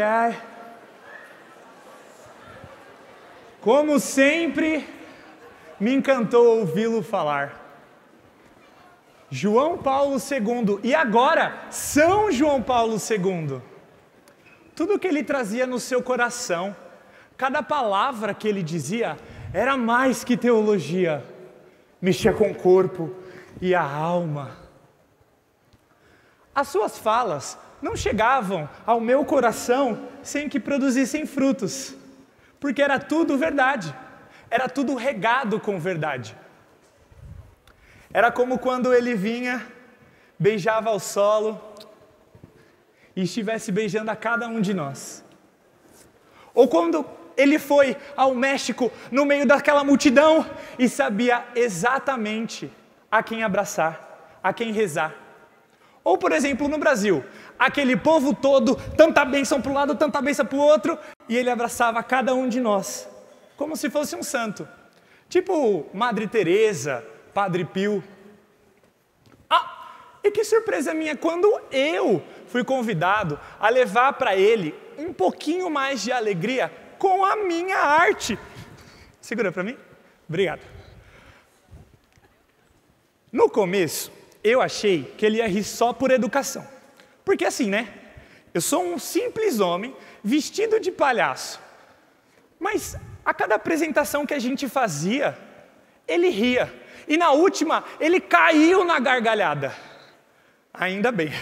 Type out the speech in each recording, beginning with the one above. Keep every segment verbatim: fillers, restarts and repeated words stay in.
Ai, ai. Como sempre, me encantou ouvi-lo falar. João Paulo segundo, e agora, São João Paulo segundo. Tudo que ele trazia no seu coração, cada palavra que ele dizia, era mais que teologia. Mexia com o corpo e a alma. As suas falas não chegavam ao meu coração sem que produzissem frutos, porque era tudo verdade, era tudo regado com verdade. Era como quando ele vinha, beijava o solo e estivesse beijando a cada um de nós. Ou quando ele foi ao México, no meio daquela multidão, e sabia exatamente a quem abraçar, a quem rezar. Ou, por exemplo, no Brasil, aquele povo todo, tanta bênção para um lado, tanta bênção para o outro, e ele abraçava cada um de nós, como se fosse um santo. Tipo Madre Teresa, Padre Pio. Ah, e que surpresa minha, quando eu fui convidado a levar para ele um pouquinho mais de alegria com a minha arte. Segura para mim? Obrigado. No começo, eu achei que ele ia rir só por educação. Porque assim, né? Eu sou um simples homem vestido de palhaço. Mas a cada apresentação que a gente fazia, ele ria. E na última, ele caiu na gargalhada. Ainda bem.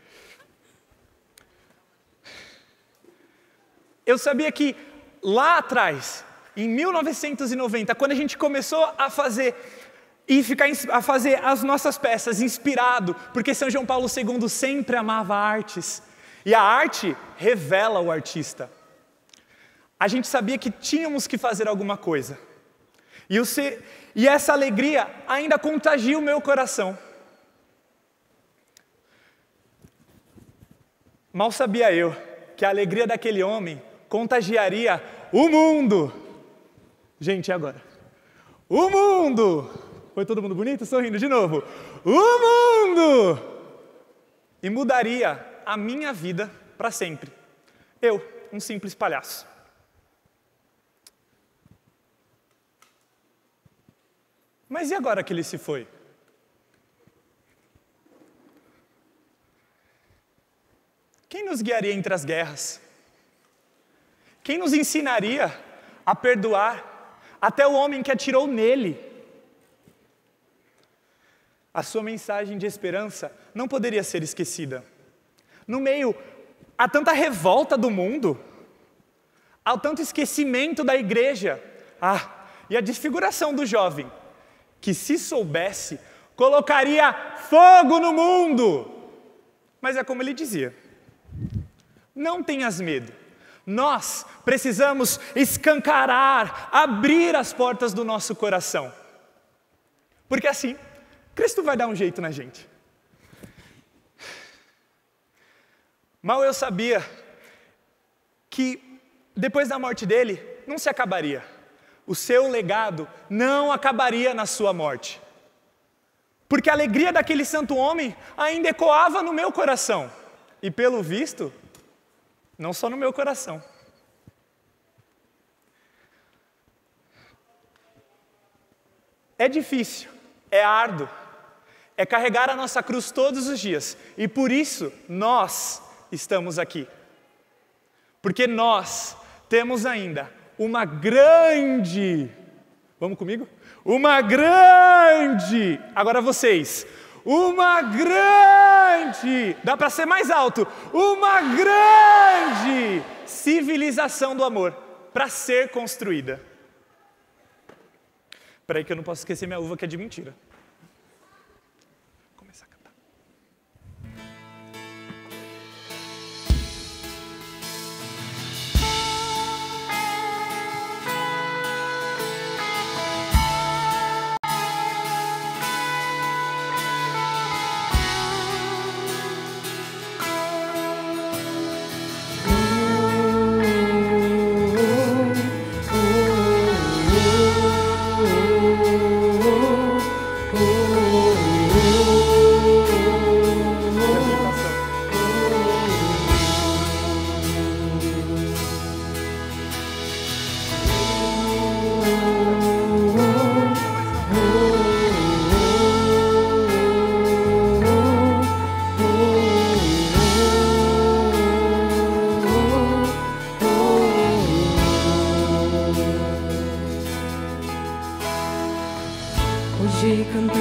Eu sabia que lá atrás, em mil novecentos e noventa, quando a gente começou a fazer e ficar a fazer as nossas peças inspirado, porque São João Paulo segundo sempre amava artes, e a arte revela o artista. A gente sabia que tínhamos que fazer alguma coisa. E, o se, e essa alegria ainda contagia o meu coração. Mal sabia eu que a alegria daquele homem contagiaria o mundo. Gente, e agora? O mundo! Foi todo mundo bonito? Sorrindo de novo. O mundo! E mudaria a minha vida para sempre. Eu, um simples palhaço. Mas e agora que ele se foi? Quem nos guiaria entre as guerras? Quem nos ensinaria a perdoar até o homem que atirou nele? A sua mensagem de esperança não poderia ser esquecida. No meio a tanta revolta do mundo, ao tanto esquecimento da igreja, ah, e a desfiguração do jovem, que se soubesse, colocaria fogo no mundo. Mas é como ele dizia, não tenhas medo, nós precisamos escancarar, abrir as portas do nosso coração, porque assim, Cristo vai dar um jeito na gente. Mal eu sabia que depois da morte dele, não se acabaria. O seu legado não acabaria na sua morte. Porque a alegria daquele santo homem ainda ecoava no meu coração. E pelo visto, não só no meu coração. É difícil, é árduo, é carregar a nossa cruz todos os dias. E por isso, nós estamos aqui. Porque nós temos ainda uma grande, vamos comigo? Uma grande, agora vocês, uma grande, dá para ser mais alto, uma grande civilização do amor para ser construída. Espera aí que eu não posso esquecer minha uva que é de mentira.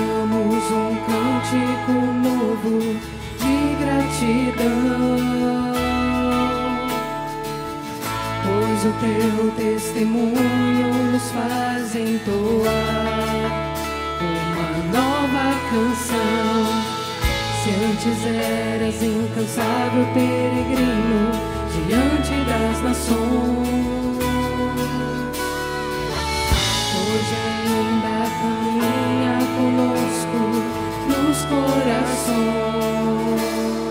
cantamos um cântico novo de gratidão, pois o teu testemunho nos faz entoar uma nova canção. Se antes eras incansável peregrino diante das nações, hoje ainda caminha conosco nos corações.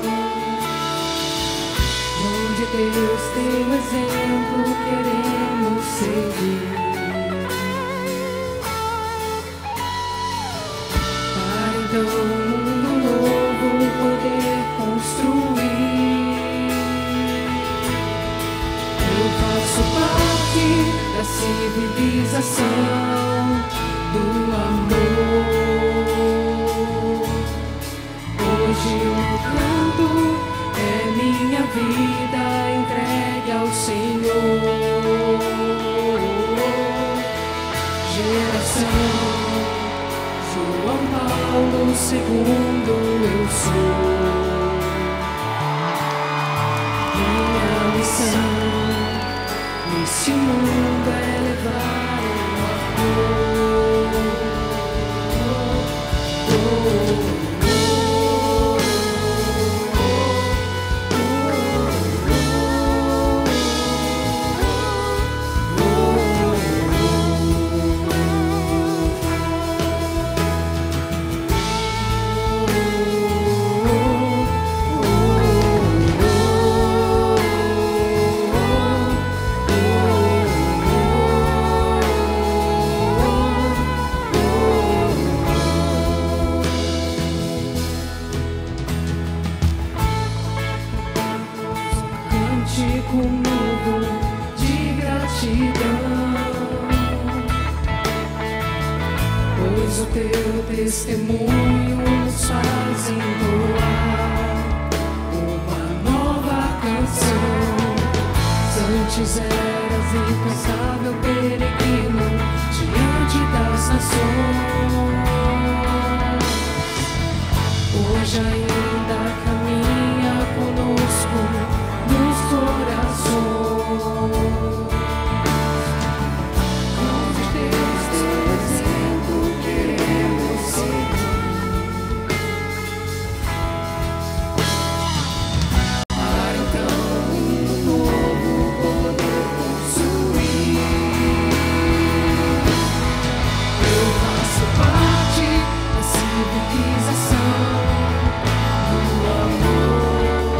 Onde Deus tem o exemplo, queremos seguir, para então um mundo novo poder construir. Eu faço parte da civilização do amor. Hoje o canto é minha vida entregue ao Senhor. Geração João Paulo segundo eu sou. Minha missão neste mundo é levar o amor. Oh, oh, oh. Cântico novo de gratidão, pois o teu testemunho nos faz entoar uma nova canção. Antes eras incansável peregrino diante das nações, hoje ainda caminha conosco nos corações. Onde Deus tem exemplo, queremos seguir, para então um novo poder construir. Eu faço parte da civilização do amor.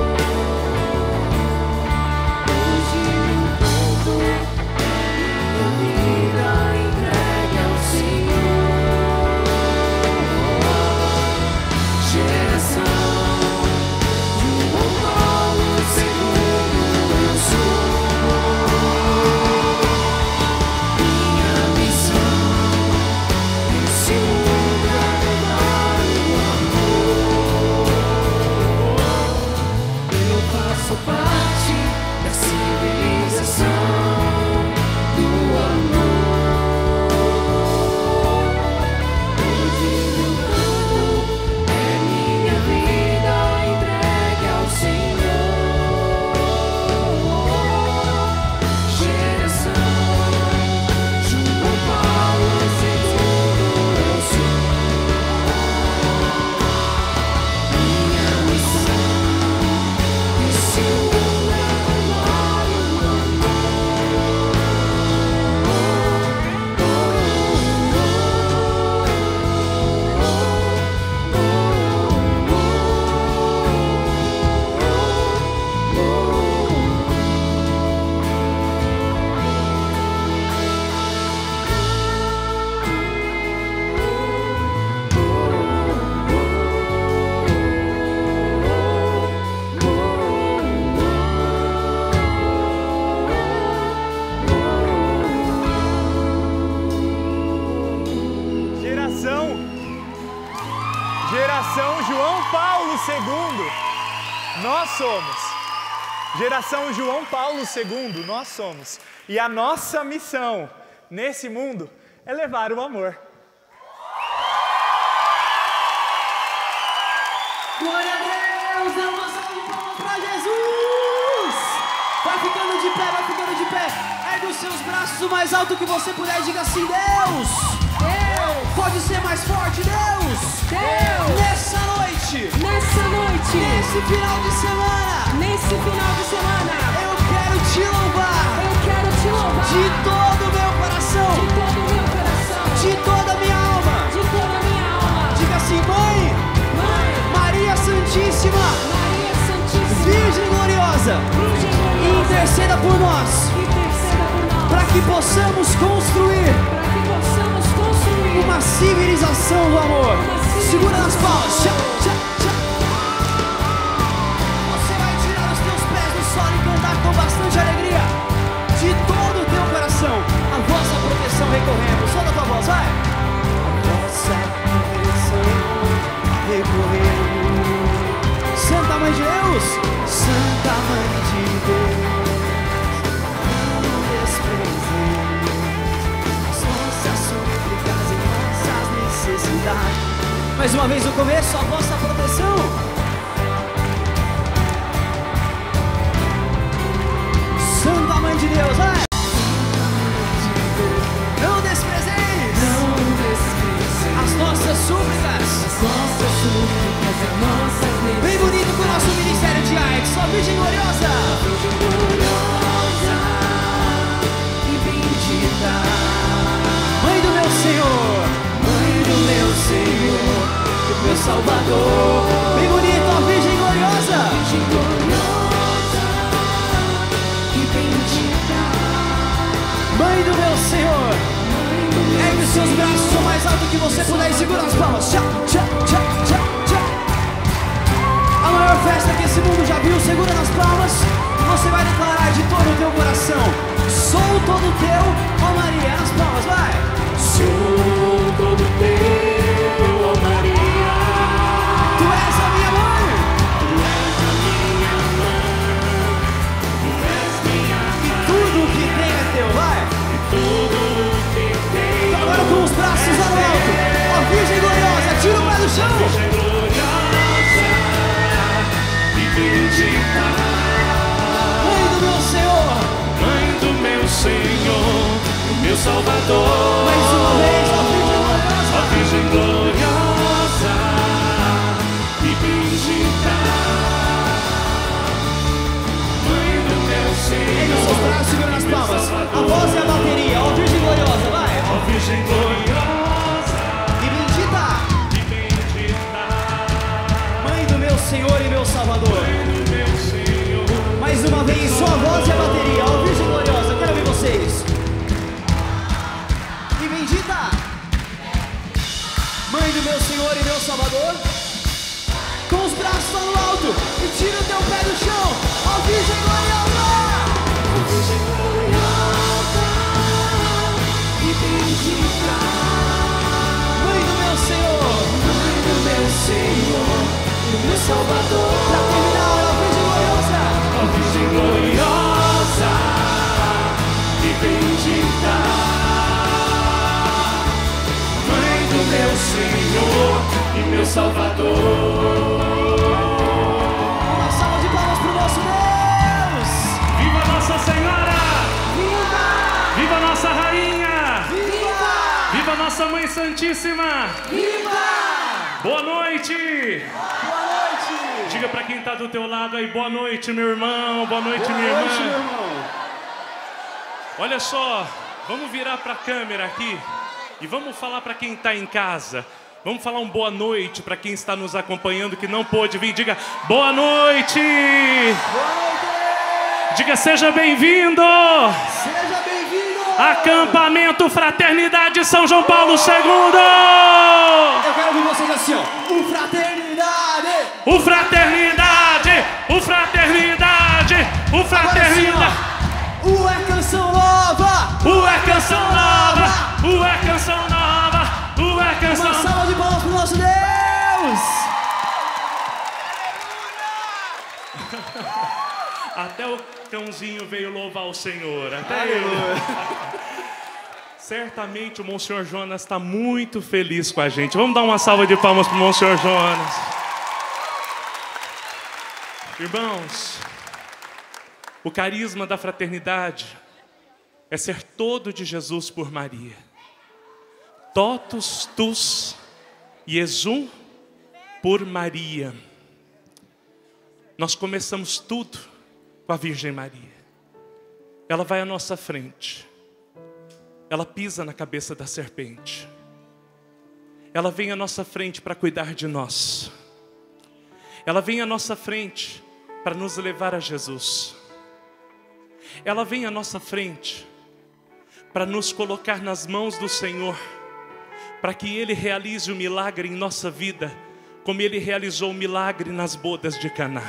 Geração João Paulo segundo, nós somos. Geração João Paulo segundo, nós somos. E a nossa missão nesse mundo é levar o amor. Ergue os seus braços o mais alto que você puder e diga assim: Deus! Deus! Pode ser mais forte, Deus! Deus! Nessa noite, Nessa noite, nesse final de semana, nesse final de semana, eu quero te louvar eu quero te louvar de todo o meu coração, de todo o meu coração, de toda a minha alma. de toda a minha alma. Diga assim: Mãe, Mãe, Maria Santíssima, Maria Santíssima, Virgem Gloriosa, Virgem gloriosa, interceda por nós, interceda por nós, para que possamos construir para que possamos construir uma civilização do amor. Segura nas palmas. Tchá, tchá, tchá. Você vai tirar os teus pés do solo e cantar com bastante alegria, de todo o teu coração, a vossa proteção recorrendo. Solta a tua voz, vai. A vossa proteção recorrendo. Santa Mãe de Deus, Santa Mãe de Deus, não desprezemos as nossas súplicas e nossas necessidades. Mais uma vez no começo, a vossa proteção. Santa Mãe de Deus, vai! Não desprezeis as nossas súplicas. Bem bonito com o nosso Ministério de Artes, só Virgem Gloriosa. e bendita, Mãe do meu Senhor, Mãe do meu Senhor, meu Salvador. Bem bonito, ó Virgem Gloriosa. Virgem gloriosa e bendita, Mãe do meu Senhor, Mãe do meu ergue os seus braços o mais alto que você puder e segura as palmas. Tchá, tchá, tchá, tchá, tchá. A maior festa que esse mundo já viu, segura nas palmas. Você vai declarar de todo o teu coração: sou todo teu, ó Maria. Nas palmas, vai. Sou todo teu, ó Maria. Tu és a minha mãe. Tu és a minha mãe, tu és minha E tudo que tem é teu, vai. tudo que tenho. Agora com os braços lá no alto, ó Virgem Gloriosa, tira o pé do chão. Virgem gloriosa e bendita, Mãe do meu Senhor, Mãe do meu Senhor, meu Salvador. mais uma vez, ó Virgem Gloriosa. Ó Virgem gloriosa e bendita, Mãe do meu Ergue os seus Senhor, braços, segura nas palmas. A voz e a bateria, ó Virgem Gloriosa, vai. ó Virgem gloriosa E bendita, e bendita, Mãe do meu Senhor e meu Salvador. Mãe do meu Senhor, Mais uma vez, só a voz e a bateria, ó Virgem Gloriosa, quero ouvir vocês. E bendita, Mãe do meu Senhor e meu Salvador. Com os braços lá no alto e tira o teu pé do chão, ó Virgem Gloriosa. Virgem gloriosa e bendita, Mãe do meu Senhor, Mãe do meu Senhor, meu Salvador. pra terminar, ó Virgem Gloriosa. Ó Virgem gloriosa e bendita, Mãe do meu Senhor e meu Salvador. Uma salva de palmas pro nosso Deus. Viva Nossa Senhora! Viva! Viva Nossa Rainha! Viva! Viva Nossa Mãe Santíssima! Viva! Boa noite! Boa noite! Diga pra quem tá do teu lado aí, boa noite, meu irmão, boa noite, Boa minha noite, meu irmã. irmão. Olha só, vamos virar pra câmera aqui e vamos falar pra quem tá em casa. Vamos falar um boa noite pra quem está nos acompanhando que não pôde vir. Diga boa noite! Boa noite! Diga seja bem-vindo! Seja bem-vindo! Acampamento Fraternidade São João Paulo segundo! Eu quero ouvir vocês assim, ó. O Fraternidade! O Fraternidade! O Fraternidade! O Fraternidade! O é canção nova! O é canção nova! O é canção nova! O é canção Uma nova! salva de palmas pro nosso Deus! Até o cãozinho veio louvar o Senhor. Até ele. Certamente o Monsenhor Jonas está muito feliz com a gente. Vamos dar uma salva de palmas para o Monsenhor Jonas. Irmãos, o carisma da fraternidade é ser todo de Jesus por Maria. Totus tus Jesum por Maria. Nós começamos tudo com a Virgem Maria. Ela vai à nossa frente. Ela pisa na cabeça da serpente. Ela vem à nossa frente para cuidar de nós. Ela vem à nossa frente para nos levar a Jesus. Ela vem à nossa frente para nos colocar nas mãos do Senhor, para que Ele realize o milagre em nossa vida, como Ele realizou o milagre nas bodas de Caná.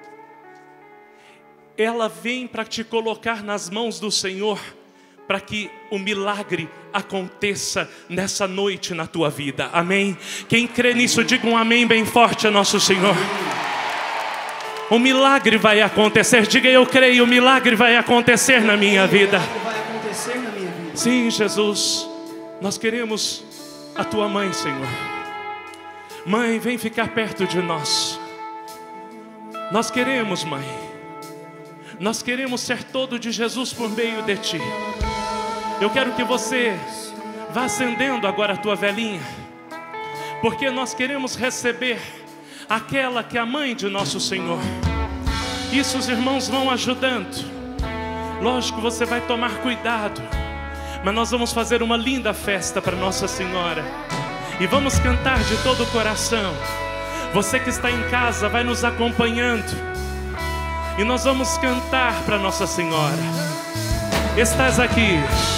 Ela vem para te colocar nas mãos do Senhor, para que o milagre aconteça nessa noite na tua vida. Amém? Quem crê nisso, diga um amém bem forte a nosso Senhor. O milagre vai acontecer. Diga: eu creio, o milagre vai acontecer na minha vida. Vai acontecer na minha vida. Sim, Jesus, nós queremos a tua mãe, Senhor. Mãe, vem ficar perto de nós. Nós queremos, mãe. Nós queremos ser todo de Jesus por meio de ti. Eu quero que você vá acendendo agora a tua velinha, porque nós queremos receber aquela que é a mãe de nosso Senhor. Isso os irmãos vão ajudando. Lógico, você vai tomar cuidado, mas nós vamos fazer uma linda festa para Nossa Senhora. E vamos cantar de todo o coração. Você que está em casa vai nos acompanhando. E nós vamos cantar para Nossa Senhora. Estás aqui.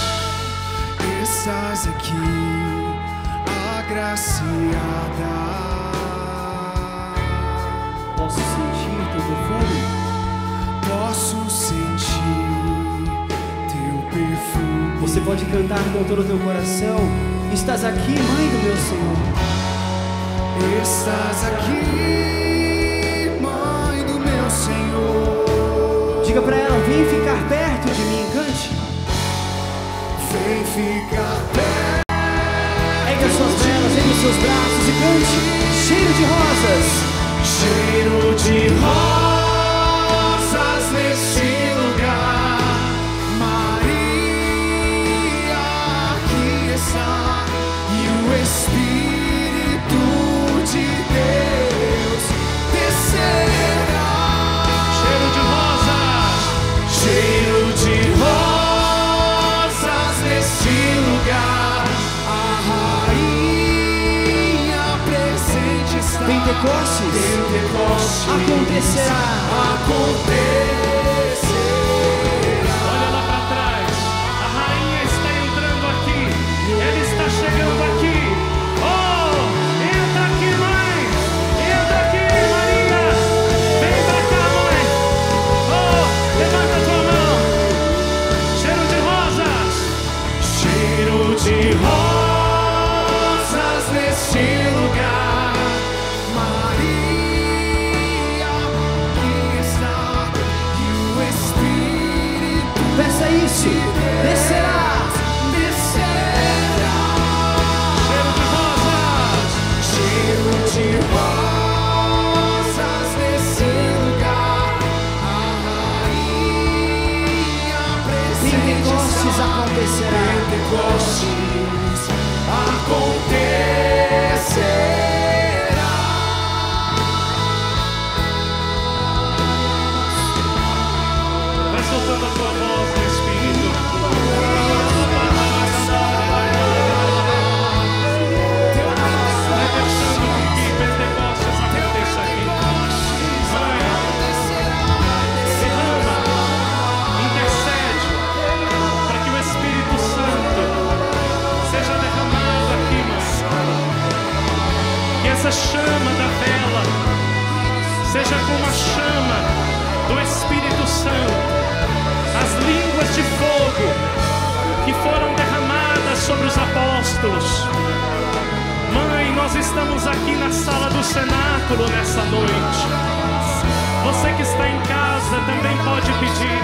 Estás aqui, agraciada. Posso sentir teu perfume? Posso sentir teu perfume. Você pode cantar com todo o teu coração. Estás aqui, mãe do meu Senhor. Estás aqui, mãe do meu Senhor. Diga pra ela: vem ficar perto de mim, cante. Vem ficar perto. Ergue as suas velas, ergue os seus braços e cante. Cheiro de rosas. Cheiro de rosas neste lugar. Maria aqui está. E o Espírito de Deus descerá. Cheiro de rosas. Cheiro de rosas neste lugar. A rainha presente está. Pentecostes, Pentecostes acontecerá. Acontecerá. Olha lá para trás. A rainha está entrando aqui. Ela está chegando aqui. Oh, entra aqui, mãe. Entra aqui, Maria. Vem pra cá, mãe. Oh, levanta a tua mão. Cheiro de rosas. Cheiro de rosas neste lugar. Maria aqui está. E o Espírito peça isso, descerá, descerá. Cheiro de rosas. Cheiro de rosas nesse lugar. A rainha presente. Pentecostes acontecerá. Pentecostes acontecerá. Vai soltando a tua voz no Espírito. Vai deixando que Pentecostes aconteça aqui. Mãe, derrama, intercede para que o Espírito Santo seja derramado aqui, mãe. Que essa chama da vela seja como a chama do Espírito Santo. As línguas de fogo que foram derramadas sobre os apóstolos. Mãe, nós estamos aqui na sala do cenáculo nessa noite. Você que está em casa também pode pedir.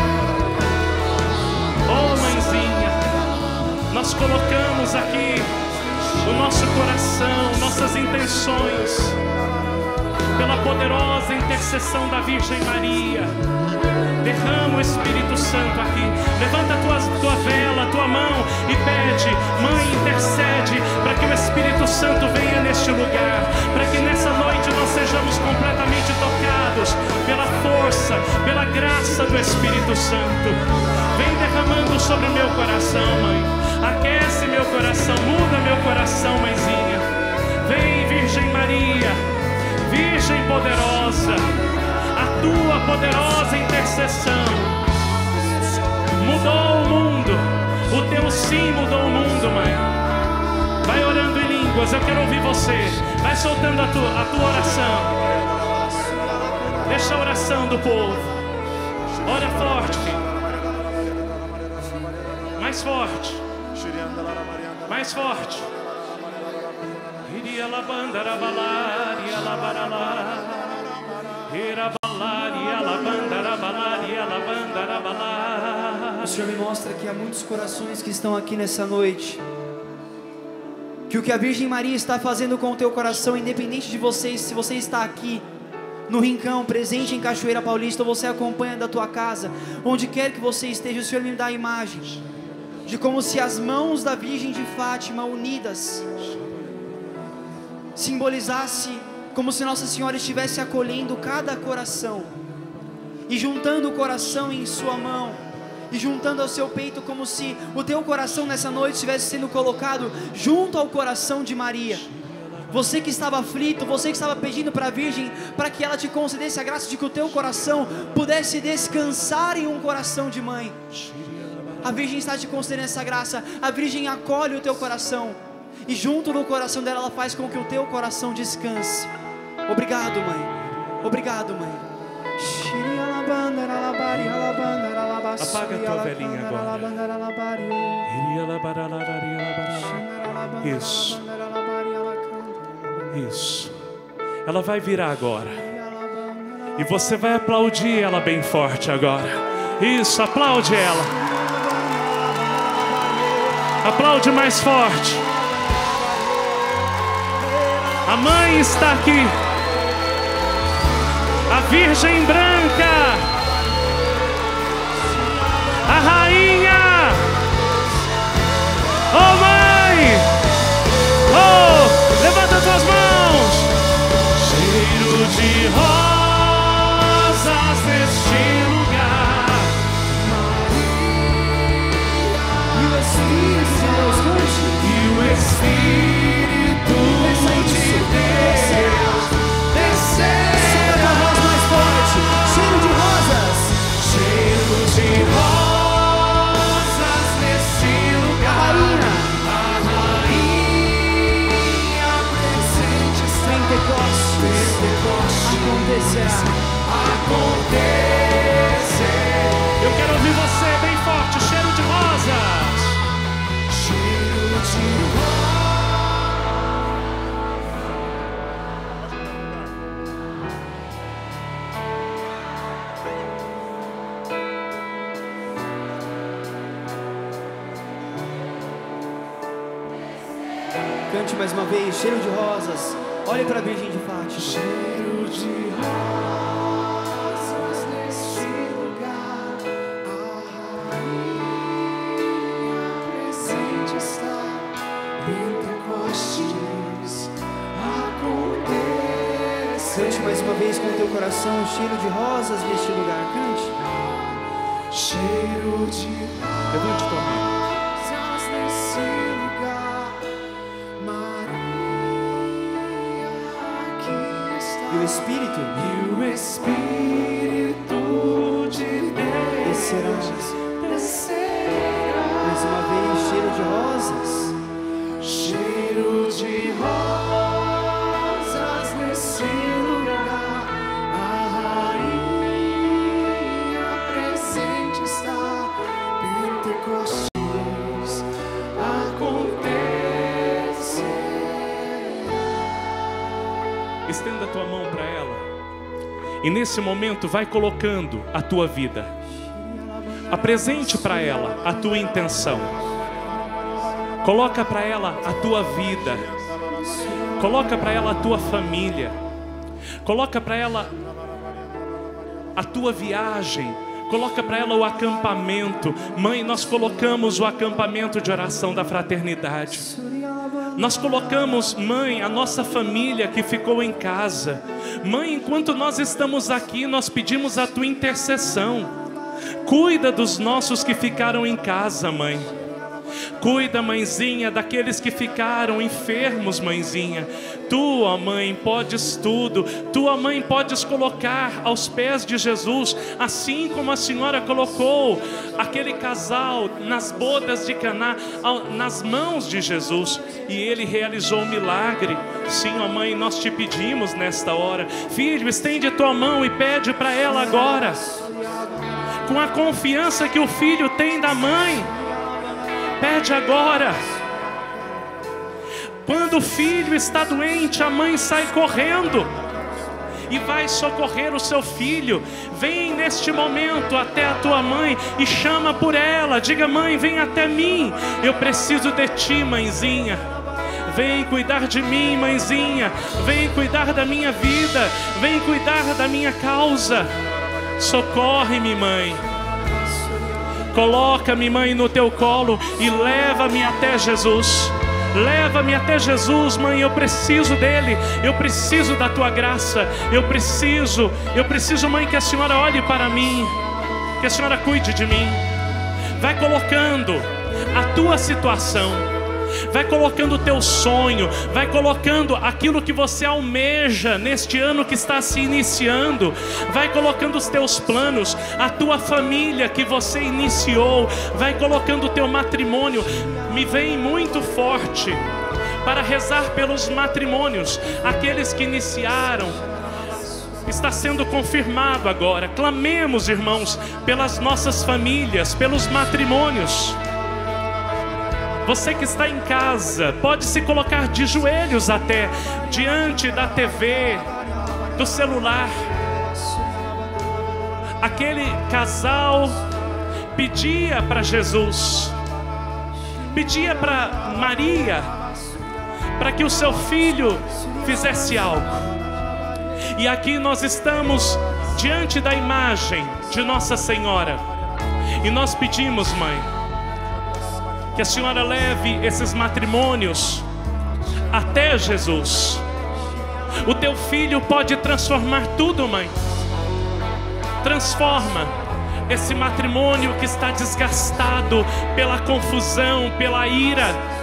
Oh, mãezinha, nós colocamos aqui o nosso coração, nossas intenções, pela poderosa intercessão da Virgem Maria. Derrama o Espírito Santo aqui. Levanta a tua, tua vela, a tua mão e pede: Mãe, intercede para que o Espírito Santo venha neste lugar, para que nessa noite nós sejamos completamente tocados pela força, pela graça do Espírito Santo. Vem derramando sobre o meu coração, Mãe. Aquece meu coração, muda meu coração, Mãezinha. Vem, Virgem Maria, Virgem poderosa, a tua poderosa intercessão mudou o mundo. O teu sim mudou o mundo, Mãe. Vai orando em línguas, eu quero ouvir você. Vai soltando a tua, a tua oração. Deixa a oração do povo. Ora forte, filho. Mais forte. Mais forte. Iria la bandara balaria la barala. Ira balaria la bandara balaria la bandara bala. O Senhor me mostra que há muitos corações que estão aqui nessa noite, que o que a Virgem Maria está fazendo com o teu coração, independente de vocês, se você está aqui no Rincão, presente em Cachoeira Paulista, ou você acompanha da tua casa, onde quer que você esteja, o Senhor me dá a imagem de como se as mãos da Virgem de Fátima unidas simbolizasse como se Nossa Senhora estivesse acolhendo cada coração e juntando o coração em sua mão e juntando ao seu peito, como se o teu coração nessa noite estivesse sendo colocado junto ao coração de Maria. Você que estava aflito, você que estava pedindo para a Virgem para que ela te concedesse a graça de que o teu coração pudesse descansar em um coração de mãe. A Virgem está te concedendo essa graça. A Virgem acolhe o teu coração e junto no coração dela ela faz com que o teu coração descanse. Obrigado, Mãe. Obrigado, Mãe. Apaga a tua velhinha agora. Isso. Isso. Ela vai virar agora. E você vai aplaudir ela bem forte agora. Isso, aplaude ela. Aplaude mais forte. A mãe está aqui. A Virgem Branca. A Rainha. Oh, Mãe. Oh, levanta tuas mãos. Cheiro de rosas neste lugar. E o Espírito de Deus descerá. Mais forte. Cheiro de rosas. Cheiro de rosas neste lugar. A Rainha presente está. Pentecostes acontecerá. Acontecerá. Eu quero ouvir você bem forte. Cheiro de rosas. Cheiro de rosas. Cante mais uma vez, cheiro de rosas. Olhe para a Virgem de Fátima. Cheiro de rosas neste lugar. A Rainha presente está. Pentecostes acontece. Cante mais uma vez com o teu coração, cheiro de rosas neste lugar. Cante. Cheiro de Levante tua mão. rosas nesse lugar. E o Espírito, E o Espírito de Deus descerá. descerá. Mais uma vez, cheiro de rosas. Cheiro de rosas nesse lugar. A Rainha presente está. Pentecostes acontece. Estenda a tua mão para ela. E nesse momento vai colocando a tua vida. Apresente para ela a tua intenção. Coloca para ela a tua vida. Coloca para ela a tua família. Coloca para ela a tua viagem. Coloca para ela o acampamento. Mãe, nós colocamos o acampamento de oração da fraternidade. Nós colocamos, mãe, a nossa família que ficou em casa. Mãe, enquanto nós estamos aqui, nós pedimos a tua intercessão. Cuida dos nossos que ficaram em casa, mãe. Cuida, mãezinha, daqueles que ficaram enfermos, mãezinha. Tu, ó mãe, podes tudo. Tu, ó mãe, podes colocar aos pés de Jesus, assim como a senhora colocou aquele casal nas bodas de Caná, nas mãos de Jesus, e ele realizou um milagre. Sim, ó mãe, nós te pedimos nesta hora. Filho, estende tua mão e pede para ela agora, com a confiança que o filho tem da mãe. Pede agora. Quando o filho está doente, a mãe sai correndo e vai socorrer o seu filho. Vem neste momento até a tua mãe e chama por ela. Diga: mãe, vem até mim. Eu preciso de ti, mãezinha. Vem cuidar de mim, mãezinha. Vem cuidar da minha vida. Vem cuidar da minha causa. Socorre-me, mãe. Coloca-me, mãe, no teu colo e leva-me até Jesus. Leva-me até Jesus, mãe, eu preciso dele. Eu preciso da tua graça. Eu preciso, eu preciso, mãe, que a senhora olhe para mim, que a senhora cuide de mim. Vai colocando a tua situação, vai colocando o teu sonho, vai colocando aquilo que você almeja neste ano que está se iniciando. Vai colocando os teus planos, a tua família que você iniciou. Vai colocando o teu matrimônio. Me vem muito forte para rezar pelos matrimônios, aqueles que iniciaram. Está sendo confirmado agora. Clamemos, irmãos, pelas nossas famílias, pelos matrimônios. Você que está em casa, pode se colocar de joelhos até diante da T V, do celular. Aquele casal pedia para Jesus, pedia para Maria, para que o seu filho fizesse algo. E aqui nós estamos diante da imagem de Nossa Senhora e nós pedimos, mãe, que a senhora leve esses matrimônios até Jesus. O teu filho pode transformar tudo, mãe. Transforma esse matrimônio que está desgastado pela confusão, pela ira.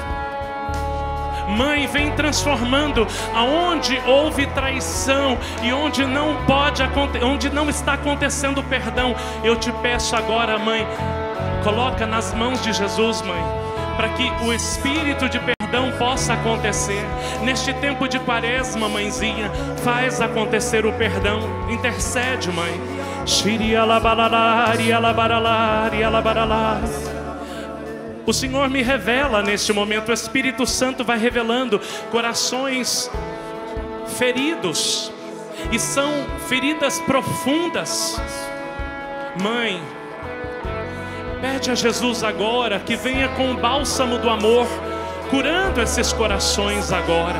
Mãe, vem transformando aonde houve traição e onde não pode acontecer, onde não está acontecendo perdão. Eu te peço agora, mãe, coloca nas mãos de Jesus, mãe, para que o espírito de perdão possa acontecer. Neste tempo de quaresma, mãezinha, faz acontecer o perdão. Intercede, mãe. O Senhor me revela neste momento, o Espírito Santo vai revelando corações feridos, e são feridas profundas. Mãe, pede a Jesus agora que venha com o bálsamo do amor, curando esses corações agora.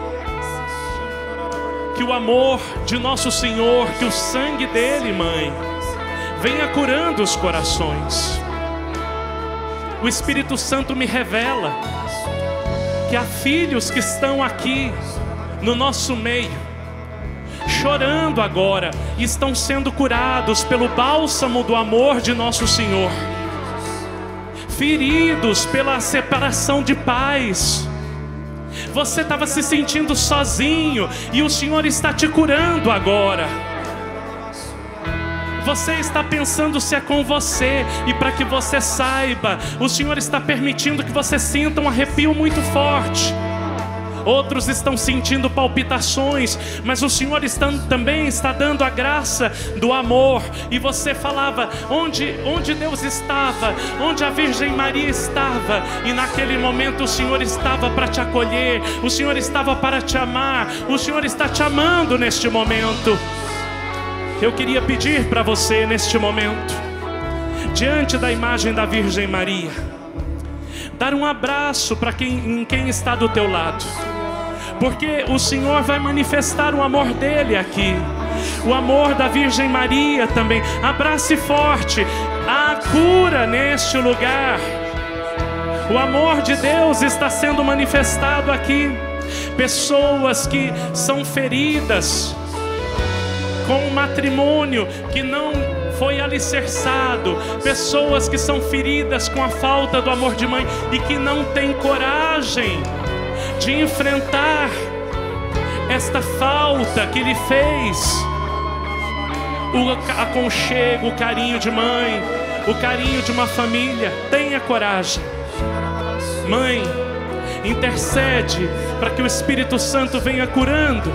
Que o amor de nosso Senhor, que o sangue dele, mãe, venha curando os corações. O Espírito Santo me revela que há filhos que estão aqui no nosso meio, chorando agora, e estão sendo curados pelo bálsamo do amor de nosso Senhor. Feridos pela separação de pais. Você estava se sentindo sozinho e o Senhor está te curando agora. Você está pensando se é com você, e para que você saiba, o Senhor está permitindo que você sinta um arrepio muito forte. Outros estão sentindo palpitações, mas o Senhor está, também está dando a graça do amor. E você falava, onde, onde Deus estava, onde a Virgem Maria estava, e naquele momento o Senhor estava para te acolher, o Senhor estava para te amar, o Senhor está te amando neste momento. Eu queria pedir para você neste momento, diante da imagem da Virgem Maria, dar um abraço para quem, em quem está do teu lado. porque o Senhor vai manifestar o amor dele aqui, o amor da Virgem Maria também. Abrace forte, há cura neste lugar. O amor de Deus está sendo manifestado aqui. Pessoas que são feridas com um matrimônio que não foi alicerçado, pessoas que são feridas com a falta do amor de mãe e que não têm coragem de enfrentar esta falta que lhe fez o aconchego, o carinho de mãe, o carinho de uma família. Tenha coragem, mãe, intercede para que o Espírito Santo venha curando.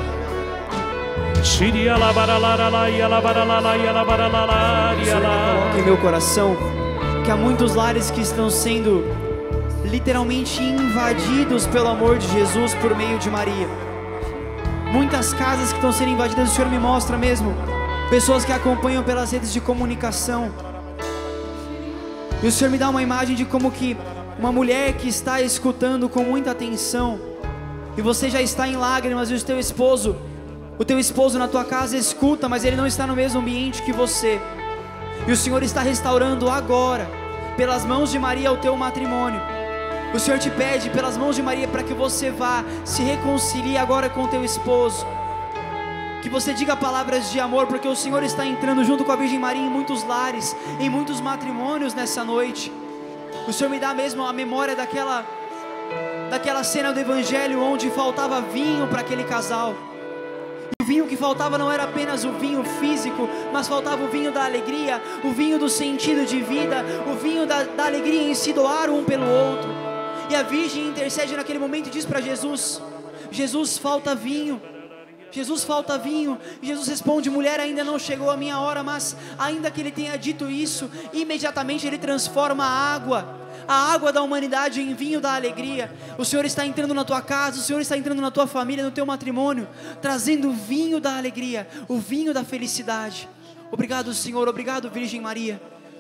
Em meu coração que há muitos lares que estão sendo literalmente invadidos pelo amor de Jesus por meio de Maria. Muitas casas que estão sendo invadidas, o Senhor me mostra mesmo. Pessoas que acompanham pelas redes de comunicação. E o Senhor me dá uma imagem de como que uma mulher que está escutando com muita atenção, e você já está em lágrimas, e o teu esposo, o teu esposo na tua casa escuta, mas ele não está no mesmo ambiente que você. E o Senhor está restaurando agora, pelas mãos de Maria, o teu matrimônio. O Senhor te pede, pelas mãos de Maria, para que você vá, se reconcilie agora com o teu esposo. Que você diga palavras de amor, porque o Senhor está entrando junto com a Virgem Maria em muitos lares, em muitos matrimônios nessa noite. O Senhor me dá mesmo a memória daquela, daquela cena do Evangelho onde faltava vinho para aquele casal. E o vinho que faltava não era apenas o vinho físico, mas faltava o vinho da alegria, o vinho do sentido de vida, o vinho da, da alegria em se doar um pelo outro. E a Virgem intercede naquele momento e diz para Jesus: Jesus, falta vinho. Jesus, falta vinho. E Jesus responde: mulher, ainda não chegou a minha hora. Mas ainda que ele tenha dito isso, imediatamente ele transforma a água, a água da humanidade, em vinho da alegria. O Senhor está entrando na tua casa, o Senhor está entrando na tua família, no teu matrimônio, trazendo o vinho da alegria, o vinho da felicidade. Obrigado, Senhor, obrigado, Virgem Maria.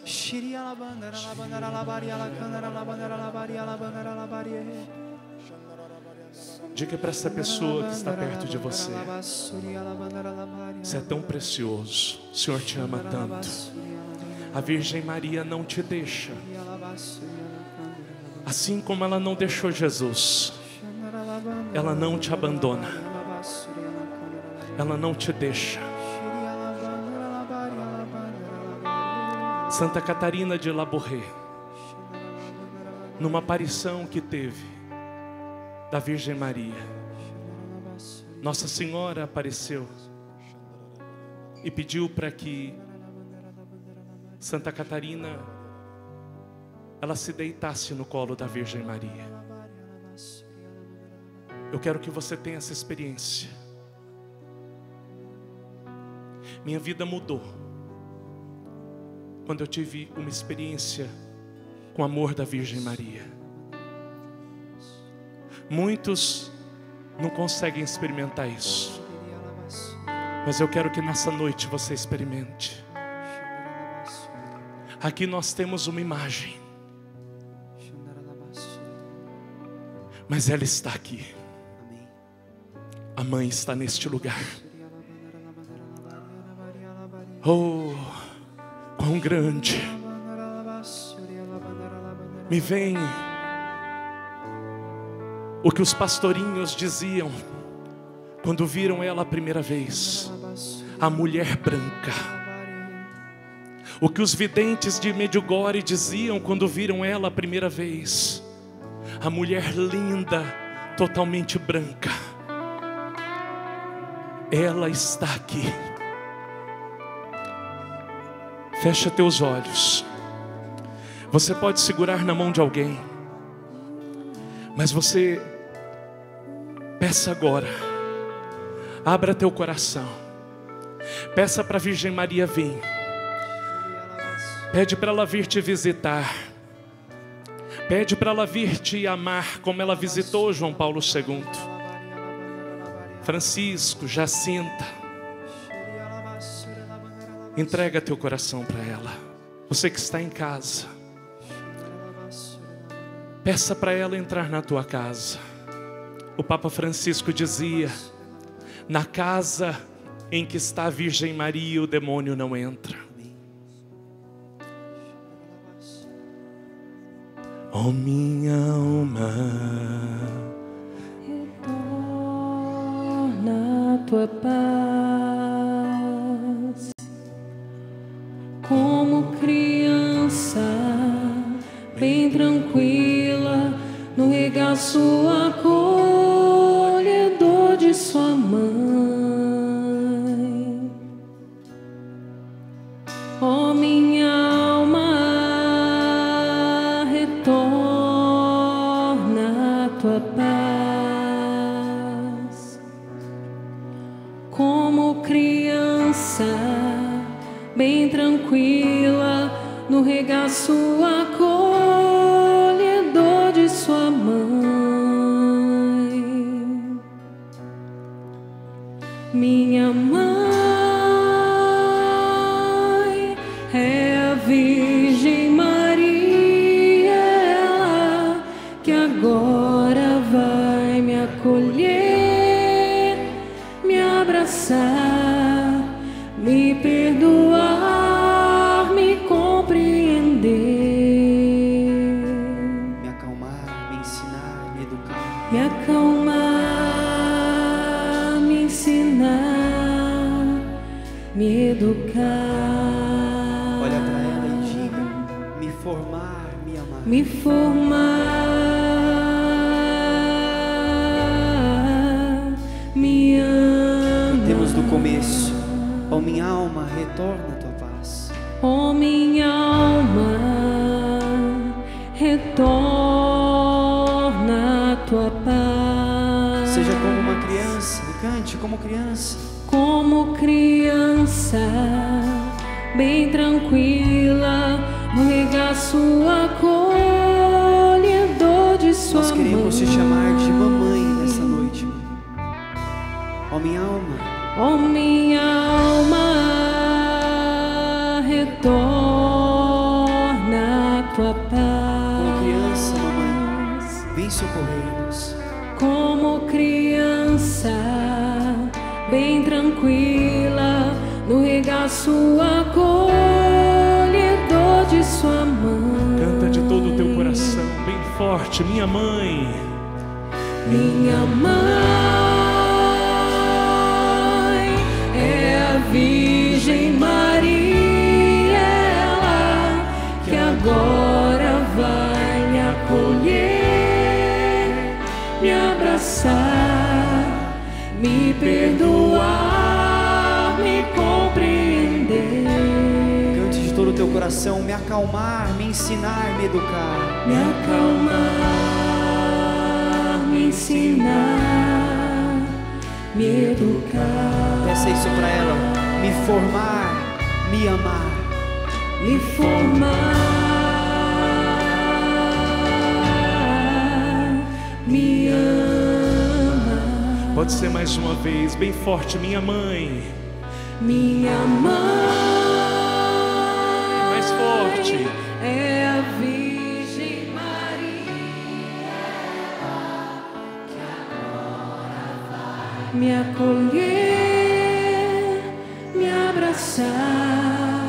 Diga para essa pessoa que está perto de você: você é tão precioso, o Senhor te ama tanto. A Virgem Maria não te deixa, assim como ela não deixou Jesus. Ela não te abandona, ela não te deixa. Santa Catarina de Labouré, numa aparição que teve da Virgem Maria, Nossa Senhora apareceu e pediu para que Santa Catarina ela se deitasse no colo da Virgem Maria. Eu quero que você tenha essa experiência. Minha vida mudou quando eu tive uma experiência com o amor da Virgem Maria. Muitos não conseguem experimentar isso, mas eu quero que nessa noite você experimente. Aqui nós temos uma imagem, mas ela está aqui. A mãe está neste lugar. Oh, quão grande me vem o que os pastorinhos diziam quando viram ela a primeira vez: a mulher branca. O que os videntes de Medjugorje diziam quando viram ela a primeira vez: a mulher linda, totalmente branca. Ela está aqui. Fecha teus olhos. Você pode segurar na mão de alguém, mas você peça agora. Abra teu coração. Peça para a Virgem Maria vir. Pede para ela vir te visitar. Pede para ela vir te amar como ela visitou João Paulo segundo, Francisco, Jacinta. Entrega teu coração para ela. Você que está em casa, peça para ela entrar na tua casa. O Papa Francisco dizia: na casa em que está a Virgem Maria, o demônio não entra. Oh, minha alma, retorna a tua paz, como criança bem tranquila no regaço acolhedor de sua mãe. Oh, minha alma, retorna a tua paz, como criança bem tranquila no regaço acolhedor de sua mãe. Minha mãe é a Virgem Maria, ela que agora vai me acolher, me abraçar, me perdoar, me compreender, Me acalmar, me ensinar, me educar. me acalmar, me ensinar, me educar. Olha pra ela e diga: me formar, me amar. Me formar, me ama. Temos do começo. Ó minha alma, retorna a tua paz. Oh, minha alma, retorna a tua paz. Seja como uma criança, cante como criança. Como criança, bem tranquila, no regaço acolhedor de sua Nós queremos te mãe. chamar de mamãe nessa noite, mãe. Ó minha alma, Oh, minha alma, retorna a tua paz. como criança, mamãe, vem socorrer-nos. Como criança, bem tranquila, no regaço acolhedor de sua mãe. canta de todo o teu coração, bem forte, minha mãe. Minha mãe é a Virgem Maria, ela que agora vai me acolher, me abraçar, me perdoar, me compreender, Cante de todo o teu coração, me acalmar, me ensinar, me educar. me acalmar, me ensinar, me educar. Peça isso pra ela: me formar, me amar. Me formar, me ama. Pode ser mais uma vez, bem forte, minha mãe. Minha mãe Mais forte. é a Virgem Maria, que agora vai me acolher, me abraçar,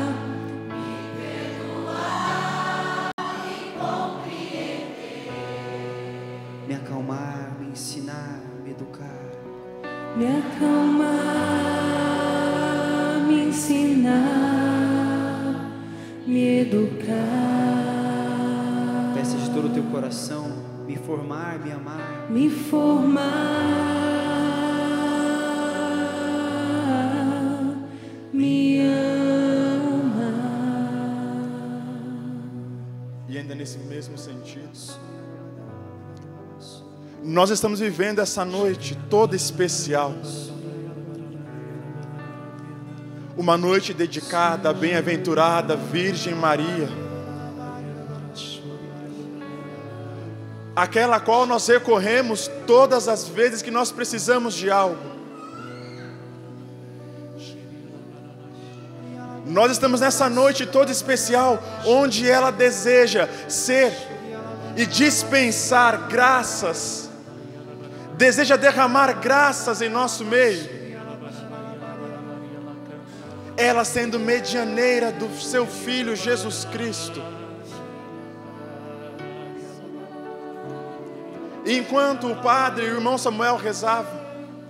Me acalmar, me ensinar, me educar. me acalmar, me ensinar, me educar, Peça de todo o teu coração: me formar, me amar. me formar, me amar. E ainda nesse mesmo sentido, nós estamos vivendo essa noite toda especial. Uma noite dedicada à bem-aventurada Virgem Maria, aquela a qual nós recorremos todas as vezes que nós precisamos de algo. Nós estamos nessa noite toda especial, onde ela deseja ser e dispensar graças, deseja derramar graças em nosso meio. Ela sendo medianeira do seu Filho Jesus Cristo. Enquanto o padre e o irmão Samuel rezavam,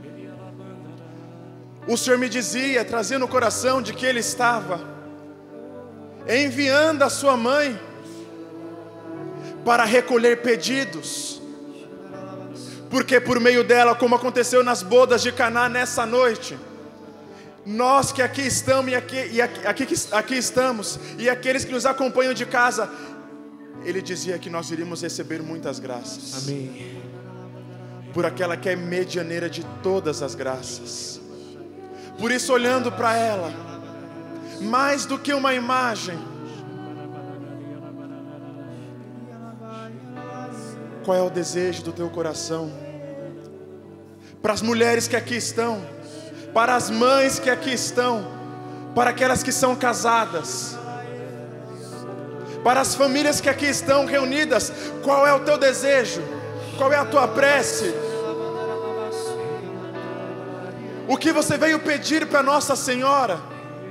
o Senhor me dizia, trazia no coração de que Ele estava enviando a sua mãe para recolher pedidos, porque por meio dela, como aconteceu nas bodas de Caná nessa noite, nós que aqui estamos e aqui, e aqui, aqui, aqui estamos, e aqueles que nos acompanham de casa, Ele dizia que nós iríamos receber muitas graças. Amém. Por aquela que é medianeira de todas as graças. Por isso, olhando para ela, mais do que uma imagem, qual é o desejo do teu coração? Para as mulheres que aqui estão, para as mães que aqui estão, para aquelas que são casadas, para as famílias que aqui estão reunidas, qual é o teu desejo? Qual é a tua prece? O que você veio pedir para Nossa Senhora?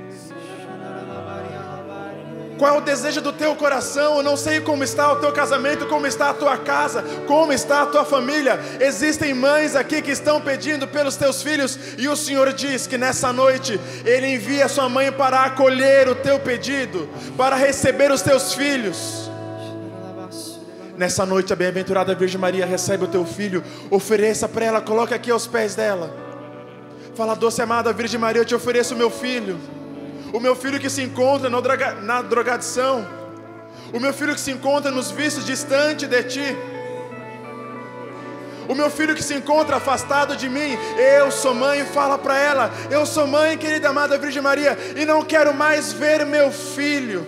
Qual é o desejo do teu coração? Eu não sei como está o teu casamento, como está a tua casa, como está a tua família. Existem mães aqui que estão pedindo pelos teus filhos, e o Senhor diz que nessa noite Ele envia a sua mãe para acolher o teu pedido, para receber os teus filhos. Nessa noite a bem-aventurada Virgem Maria recebe o teu filho, ofereça para ela, coloque aqui aos pés dela. Fala: doce amada Virgem Maria, eu te ofereço o meu filho. O meu filho que se encontra na, droga, na drogadição. O meu filho que se encontra nos vícios, distante de ti. O meu filho que se encontra afastado de mim. Eu sou mãe, fala para ela: eu sou mãe, querida amada Virgem Maria, e não quero mais ver meu filho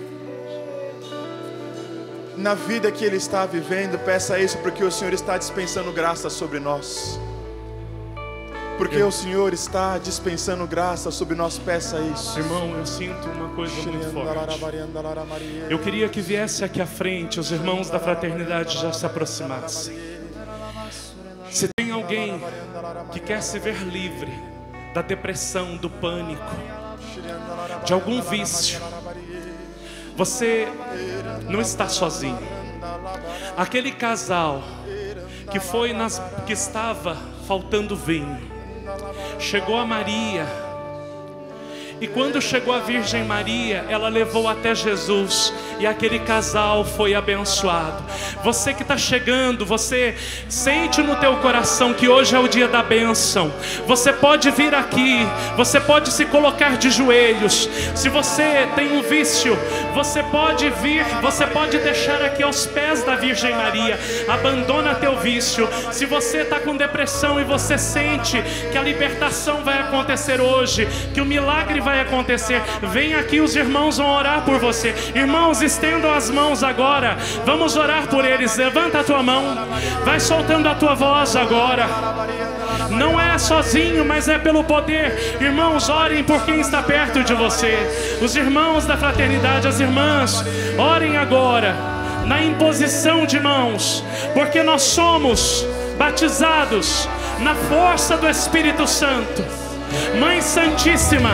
na vida que ele está vivendo. Peça isso, porque o Senhor está dispensando graça sobre nós. Porque o Senhor está dispensando graça sobre nós, peça isso. Irmão, eu sinto uma coisa muito forte. Eu queria que viesse aqui à frente, os irmãos da fraternidade já se aproximassem. Se tem alguém que quer se ver livre da depressão, do pânico, de algum vício, você não está sozinho. Aquele casal que foi nas, que estava faltando vinho, chegou a Maria, e quando chegou a Virgem Maria, ela levou até Jesus, e aquele casal foi abençoado. Você que está chegando, você sente no teu coração que hoje é o dia da bênção. Você pode vir aqui, você pode se colocar de joelhos. Se você tem um vício, você pode vir, você pode deixar aqui aos pés da Virgem Maria. Abandona teu vício. Se você está com depressão e você sente que a libertação vai acontecer hoje, que o milagre vai acontecer, vem aqui, os irmãos vão orar por você. Irmãos, estendam as mãos agora, vamos orar por eles. Levanta a tua mão, vai soltando a tua voz agora. Não é sozinho, mas é pelo poder. Irmãos, orem por quem está perto de você. Os irmãos da fraternidade, as irmãs, orem agora na imposição de mãos, porque nós somos batizados na força do Espírito Santo. Mãe Santíssima,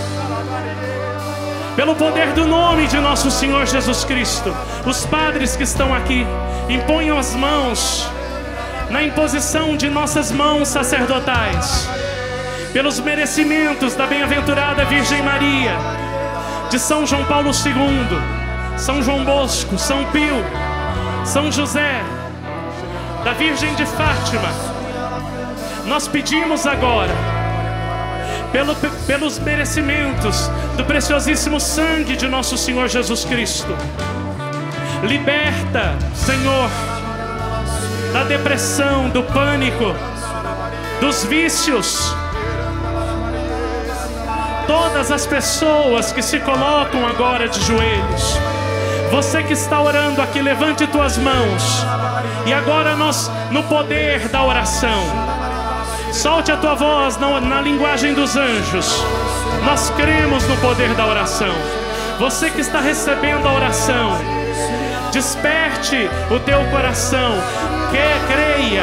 pelo poder do nome de nosso Senhor Jesus Cristo, os padres que estão aqui, imponham as mãos na imposição de nossas mãos sacerdotais, pelos merecimentos da bem-aventurada Virgem Maria, de São João Paulo segundo, São João Bosco, São Pio, São José, da Virgem de Fátima. Nós pedimos agora, Pelo, pelos merecimentos do preciosíssimo sangue de nosso Senhor Jesus Cristo. Liberta, Senhor, da depressão, do pânico, dos vícios. Todas as pessoas que se colocam agora de joelhos, você que está orando aqui, levante tuas mãos. E agora nós, no poder da oração, solte a tua voz na, na linguagem dos anjos. Nós cremos no poder da oração. Você que está recebendo a oração, desperte o teu coração, que creia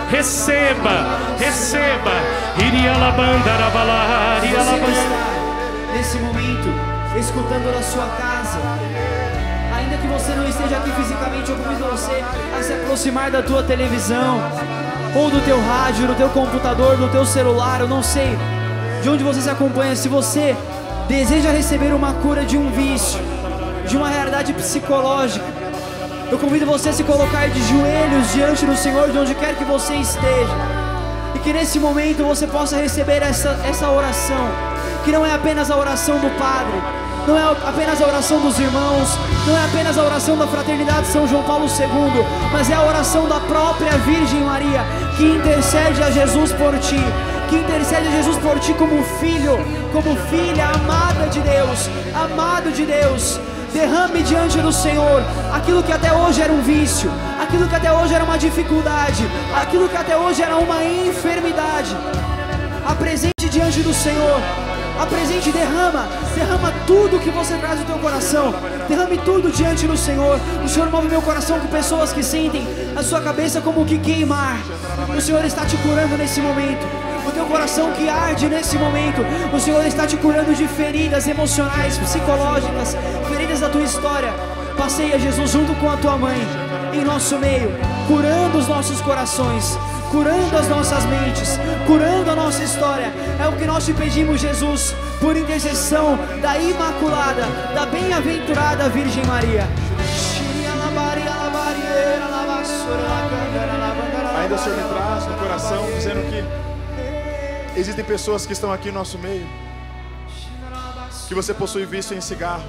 receba, receba. Iria labandarabalar, iria Você que labandarabalar. está nesse momento escutando na sua casa, ainda que você não esteja aqui fisicamente, eu convido você a se aproximar da tua televisão, ou do teu rádio, do teu computador, do teu celular, eu não sei de onde você se acompanha. Se você deseja receber uma cura de um vício, de uma realidade psicológica, eu convido você a se colocar de joelhos diante do Senhor, de onde quer que você esteja, e que nesse momento você possa receber essa, essa oração, que não é apenas a oração do Padre, não é apenas a oração dos irmãos, não é apenas a oração da Fraternidade São João Paulo segundo, mas é a oração da própria Virgem Maria, que intercede a Jesus por ti, que intercede a Jesus por ti como filho, como filha amada de Deus, amado de Deus. Derrame diante do Senhor aquilo que até hoje era um vício, aquilo que até hoje era uma dificuldade, aquilo que até hoje era uma enfermidade. Apresente diante do Senhor, apresente, derrama, derrama tudo que você traz no teu coração, derrame tudo diante do Senhor. O Senhor move meu coração com pessoas que sentem a sua cabeça como que queimar. O Senhor está te curando nesse momento. O teu coração que arde nesse momento, o Senhor está te curando de feridas emocionais, psicológicas, feridas da tua história. Passeia, Jesus, junto com a tua mãe, em nosso meio, curando os nossos corações, curando as nossas mentes, curando a nossa história. É o que nós te pedimos, Jesus, por intercessão da Imaculada, da bem-aventurada Virgem Maria. Ainda o Senhor me traz no coração dizendo que existem pessoas que estão aqui no nosso meio, que você possui vício em cigarro.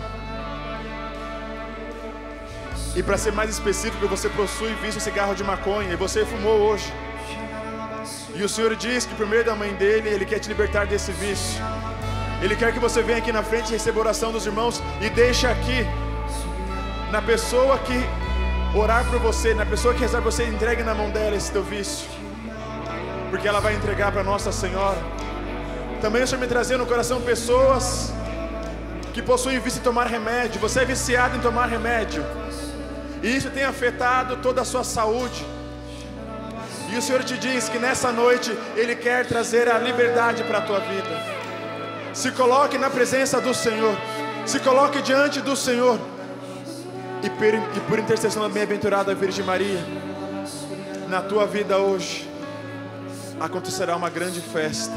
E para ser mais específico, você possui vício em cigarro de maconha, e você fumou hoje. E o Senhor diz que por meio da mãe dele, Ele quer te libertar desse vício. Ele quer que você venha aqui na frente e receba a oração dos irmãos, e deixe aqui, na pessoa que orar por você, na pessoa que rezar por você, entregue na mão dela esse teu vício, porque ela vai entregar para Nossa Senhora. Também o Senhor me trazendo no coração pessoas que possuem vício em tomar remédio. Você é viciado em tomar remédio, e isso tem afetado toda a sua saúde. E o Senhor te diz que nessa noite Ele quer trazer a liberdade para a tua vida. Se coloque na presença do Senhor, se coloque diante do Senhor, e por, e por intercessão da bem-aventurada Virgem Maria, na tua vida hoje acontecerá uma grande festa.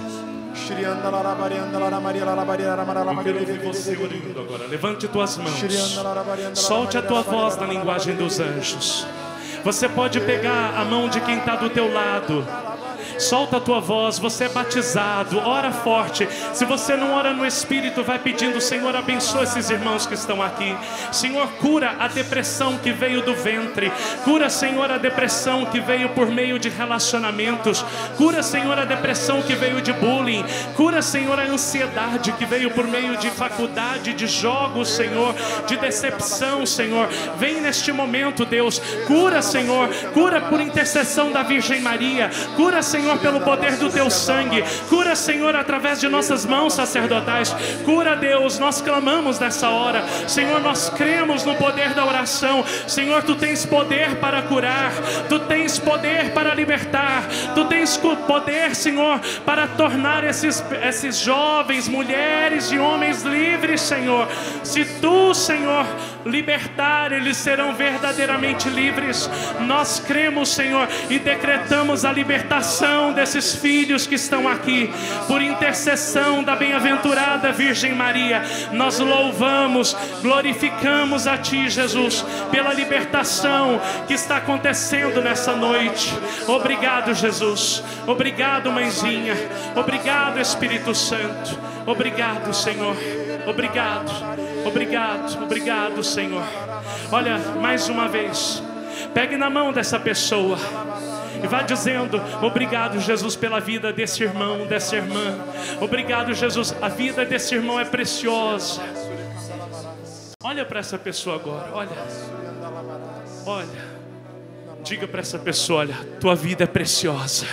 Eu quero ouvir você orando agora. Levante tuas mãos, solte a tua voz na linguagem dos anjos. Você pode pegar a mão de quem está do teu lado. Solta a tua voz, você é batizado, ora forte. Se você não ora no Espírito, vai pedindo: Senhor, abençoa esses irmãos que estão aqui. Senhor, cura a depressão que veio do ventre. Cura, Senhor, a depressão que veio por meio de relacionamentos. Cura, Senhor, a depressão que veio de bullying. Cura, Senhor, a ansiedade que veio por meio de faculdade, de jogos, Senhor, de decepção, Senhor. Vem neste momento, Deus. Cura, Senhor, cura por intercessão da Virgem Maria. Cura, Senhor, pelo poder do teu sangue. Cura, Senhor, através de nossas mãos sacerdotais. Cura, Deus, nós clamamos nessa hora. Senhor, nós cremos no poder da oração. Senhor, tu tens poder para curar, tu tens poder para libertar, tu tens poder, Senhor, para tornar esses, esses jovens, mulheres e homens livres, Senhor. Se tu, Senhor, libertar, eles serão verdadeiramente livres. Nós cremos, Senhor, e decretamos a libertação desses filhos que estão aqui, por intercessão da bem-aventurada Virgem Maria. Nós louvamos, glorificamos a Ti, Jesus, pela libertação que está acontecendo nessa noite. Obrigado, Jesus. Obrigado, mãezinha. Obrigado, Espírito Santo. Obrigado, Senhor. Obrigado, obrigado, obrigado, Senhor. Olha, mais uma vez, pegue na mão dessa pessoa e vá dizendo: obrigado, Jesus, pela vida desse irmão, dessa irmã. Obrigado, Jesus, a vida desse irmão é preciosa. Olha para essa pessoa agora, olha. Olha, diga para essa pessoa: olha, tua vida é preciosa.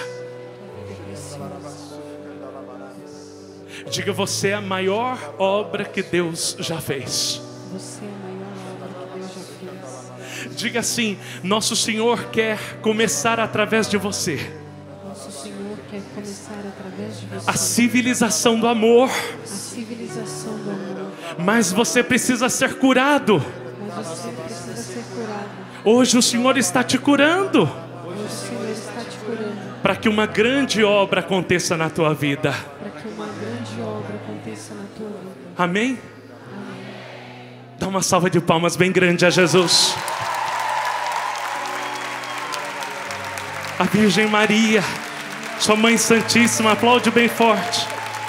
Diga: você é a maior obra que Deus já fez. Você é a maior obra que Deus já fez. Diga assim: nosso Senhor quer começar através de você. manifestar através de você a civilização do amor. a civilização do amor. Mas você precisa ser curado. Mas você precisa ser curado. Hoje o Senhor está te curando, Hoje o Senhor está te curando para que uma grande obra aconteça na tua vida. para que uma grande obra aconteça na tua vida. Amém? Dá uma salva de palmas bem grande a Jesus. A Virgem Maria, sua Mãe Santíssima, aplaude bem forte.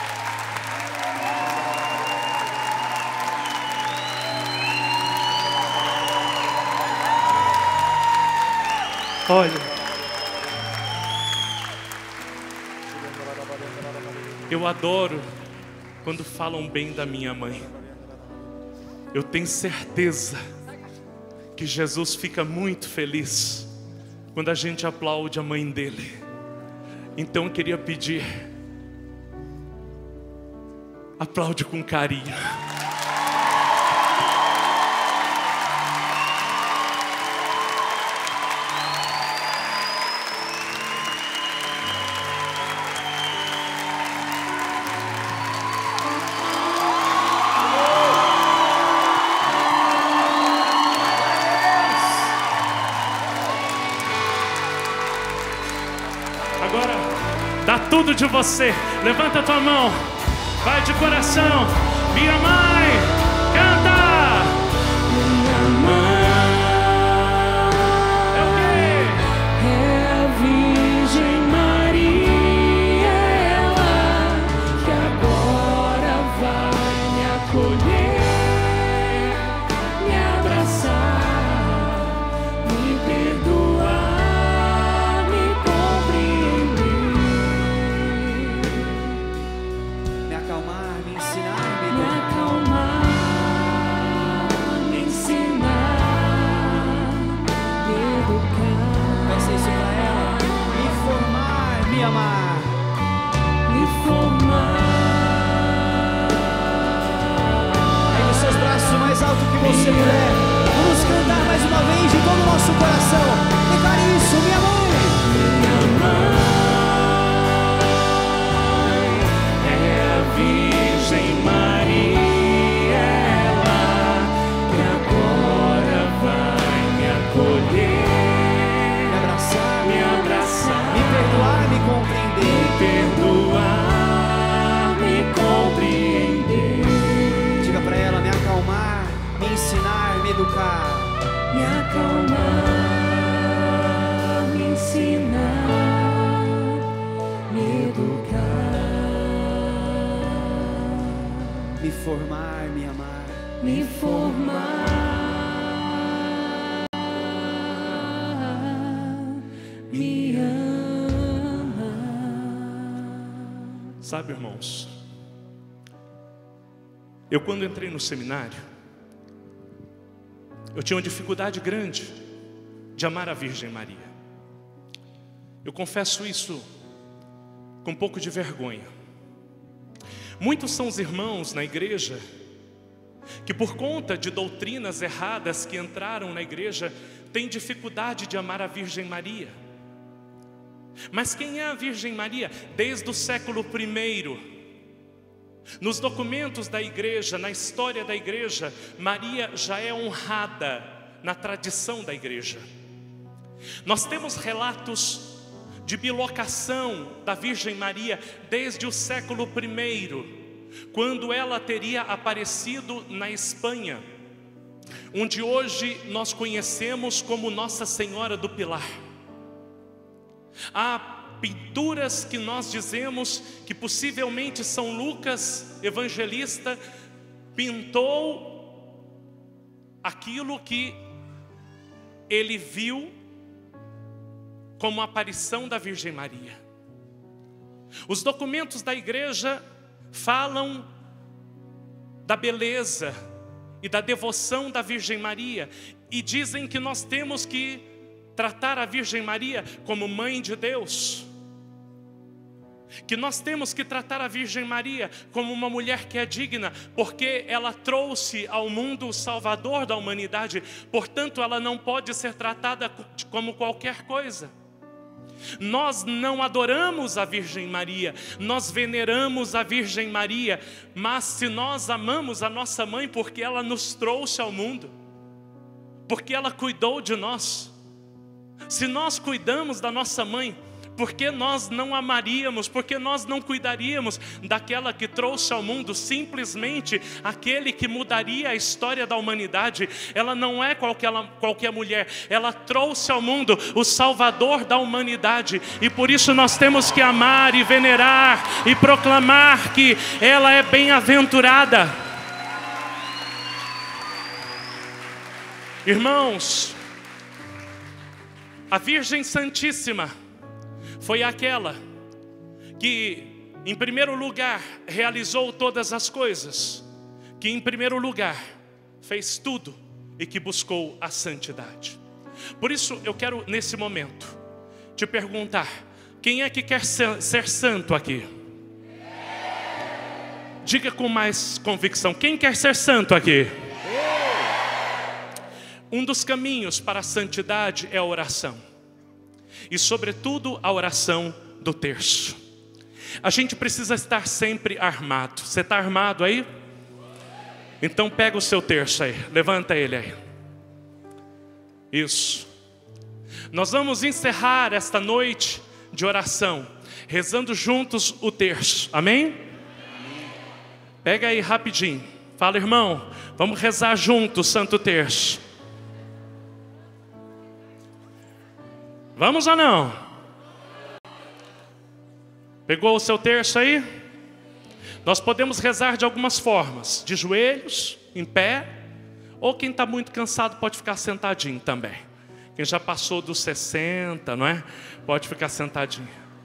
Olha, eu adoro quando falam bem da minha mãe. Eu tenho certeza que Jesus fica muito feliz quando a gente aplaude a mãe dele. Então eu queria pedir, aplaude com carinho. Agora, dá tudo de você. Levanta a tua mão. Vai de coração. Minha mãe, canta. Minha mãe é o quê? É a Virgem Maria, ela que agora vai me acolher, me abraçar, me perdoar, me compreender, Me acalmar, me ensinar, me me educar. acalmar, me ensinar, me educar. Peça isso pra ela. Me formar, me amar. Me formar, Pegue os seus braços o mais alto que você puder. Vamos cantar mais uma vez de todo o nosso coração. Declare isso, minha mãe. minha mãe é a Virgem Maria, ela que agora vai me acolher, Me abraçar, me abraçar, me perdoar, me compreender. perdoar, me compreender, Diga pra ela, me acalmar, me ensinar, me educar. me acalmar, me ensinar, me educar, Me formar, me amar. me formar, me amar. Sabe, irmãos, eu quando entrei no seminário, eu tinha uma dificuldade grande de amar a Virgem Maria. Eu confesso isso com um pouco de vergonha. Muitos são os irmãos na igreja que, por conta de doutrinas erradas que entraram na igreja, têm dificuldade de amar a Virgem Maria. Mas quem é a Virgem Maria? Desde o século primeiro, nos documentos da igreja, na história da igreja, Maria já é honrada na tradição da igreja. Nós temos relatos de bilocação da Virgem Maria desde o século primeiro, quando ela teria aparecido na Espanha, onde hoje nós conhecemos como Nossa Senhora do Pilar. Há pinturas que nós dizemos que possivelmente São Lucas, evangelista, pintou aquilo que ele viu como a aparição da Virgem Maria. Os documentos da igreja falam da beleza e da devoção da Virgem Maria e dizem que nós temos que tratar a Virgem Maria como mãe de Deus, que nós temos que tratar a Virgem Maria como uma mulher que é digna, porque ela trouxe ao mundo o Salvador da humanidade, portanto ela não pode ser tratada como qualquer coisa. Nós não adoramos a Virgem Maria, nós veneramos a Virgem Maria, mas se nós amamos a nossa mãe porque ela nos trouxe ao mundo, porque ela cuidou de nós, se nós cuidamos da nossa mãe, por que nós não amaríamos, por que nós não cuidaríamos daquela que trouxe ao mundo simplesmente aquele que mudaria a história da humanidade? Ela não é qualquer, qualquer mulher, ela trouxe ao mundo o Salvador da humanidade, e por isso nós temos que amar e venerar e proclamar que ela é bem-aventurada. Irmãos, a Virgem Santíssima foi aquela que, em primeiro lugar, realizou todas as coisas, que, em primeiro lugar, fez tudo e que buscou a santidade. Por isso, eu quero, nesse momento, te perguntar: quem é que quer ser, ser santo aqui? Diga com mais convicção: quem quer ser santo aqui? Um dos caminhos para a santidade é a oração. E sobretudo a oração do terço. A gente precisa estar sempre armado. Você está armado aí? Então pega o seu terço aí, levanta ele aí. Isso. Nós vamos encerrar esta noite de oração rezando juntos o terço, amém? Pega aí rapidinho. Fala, irmão, vamos rezar juntos o Santo Terço. Vamos ou não? Pegou o seu terço aí? Nós podemos rezar de algumas formas: de joelhos, em pé, ou quem está muito cansado pode ficar sentadinho também. Quem já passou dos sessenta, não é? Pode ficar sentadinho.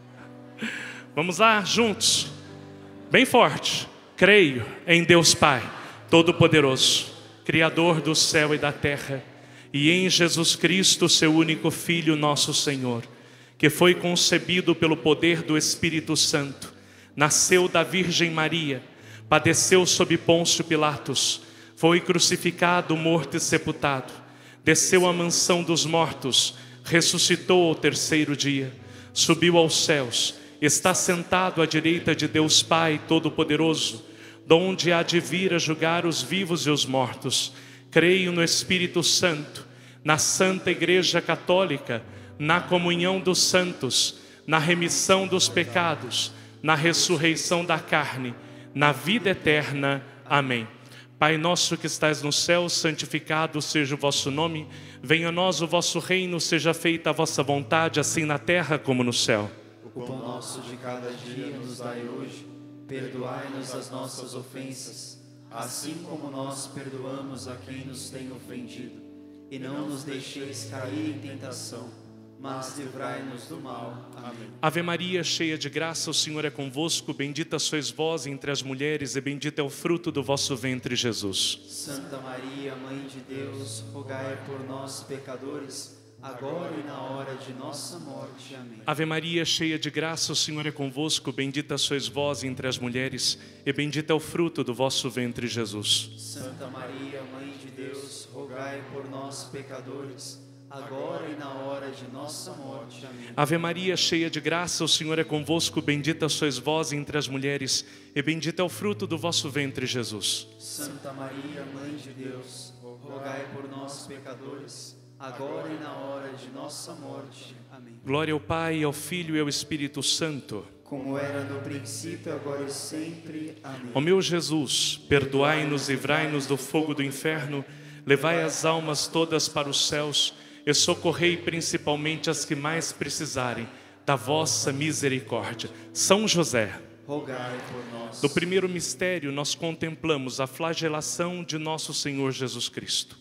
Vamos lá, juntos, bem forte. Creio em Deus Pai Todo-Poderoso, Criador do céu e da terra, e em Jesus Cristo, seu único Filho, nosso Senhor, que foi concebido pelo poder do Espírito Santo, nasceu da Virgem Maria, padeceu sob Pôncio Pilatos, foi crucificado, morto e sepultado, desceu à mansão dos mortos, ressuscitou ao terceiro dia, subiu aos céus, está sentado à direita de Deus Pai Todo-Poderoso, donde há de vir a julgar os vivos e os mortos. Creio no Espírito Santo, na Santa Igreja Católica, na comunhão dos santos, na remissão dos pecados, na ressurreição da carne, na vida eterna. Amém. Pai nosso que estais no céu, santificado seja o vosso nome. Venha a nós o vosso reino, seja feita a vossa vontade, assim na terra como no céu. O pão nosso de cada dia nos dai hoje. Perdoai-nos as nossas ofensas, assim como nós perdoamos a quem nos tem ofendido. E não nos deixeis cair em tentação, mas livrai-nos do mal. Amém. Ave Maria, cheia de graça, o Senhor é convosco. Bendita sois vós entre as mulheres, e bendito é o fruto do vosso ventre, Jesus. Santa Maria, Mãe de Deus, rogai por nós, pecadores, agora e na hora de nossa morte. Amém. Ave Maria, cheia de graça, o Senhor é convosco. Bendita sois vós entre as mulheres, e bendito é o fruto do vosso ventre, Jesus. Santa Maria, Mãe de Deus, rogai por nós, pecadores, agora e na hora de nossa morte. Amém. Ave Maria, cheia de graça, o Senhor é convosco. Bendita sois vós entre as mulheres, e bendito é o fruto do vosso ventre, Jesus. Santa Maria, Mãe de Deus, rogai por nós, pecadores, agora e na hora de nossa morte. Amém. Glória ao Pai, ao Filho e ao Espírito Santo, como era no princípio, agora e sempre. Amém. Ó meu Jesus, perdoai-nos, livrai-nos do fogo do inferno, levai as almas todas para os céus e socorrei principalmente as que mais precisarem da vossa misericórdia. São José, rogai por nós. no primeiro mistério nós contemplamos a flagelação de nosso Senhor Jesus Cristo,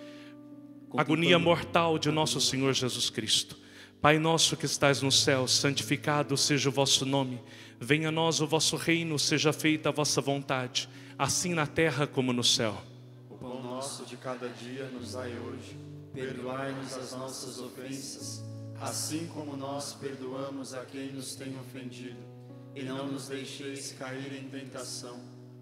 agonia mortal de nosso Senhor Jesus Cristo. Pai nosso que estais no céu, santificado seja o vosso nome. Venha a nós o vosso reino, seja feita a vossa vontade, assim na terra como no céu. O pão nosso de cada dia nos dai hoje. Perdoai-nos as nossas ofensas, assim como nós perdoamos a quem nos tem ofendido. E não nos deixeis cair em tentação,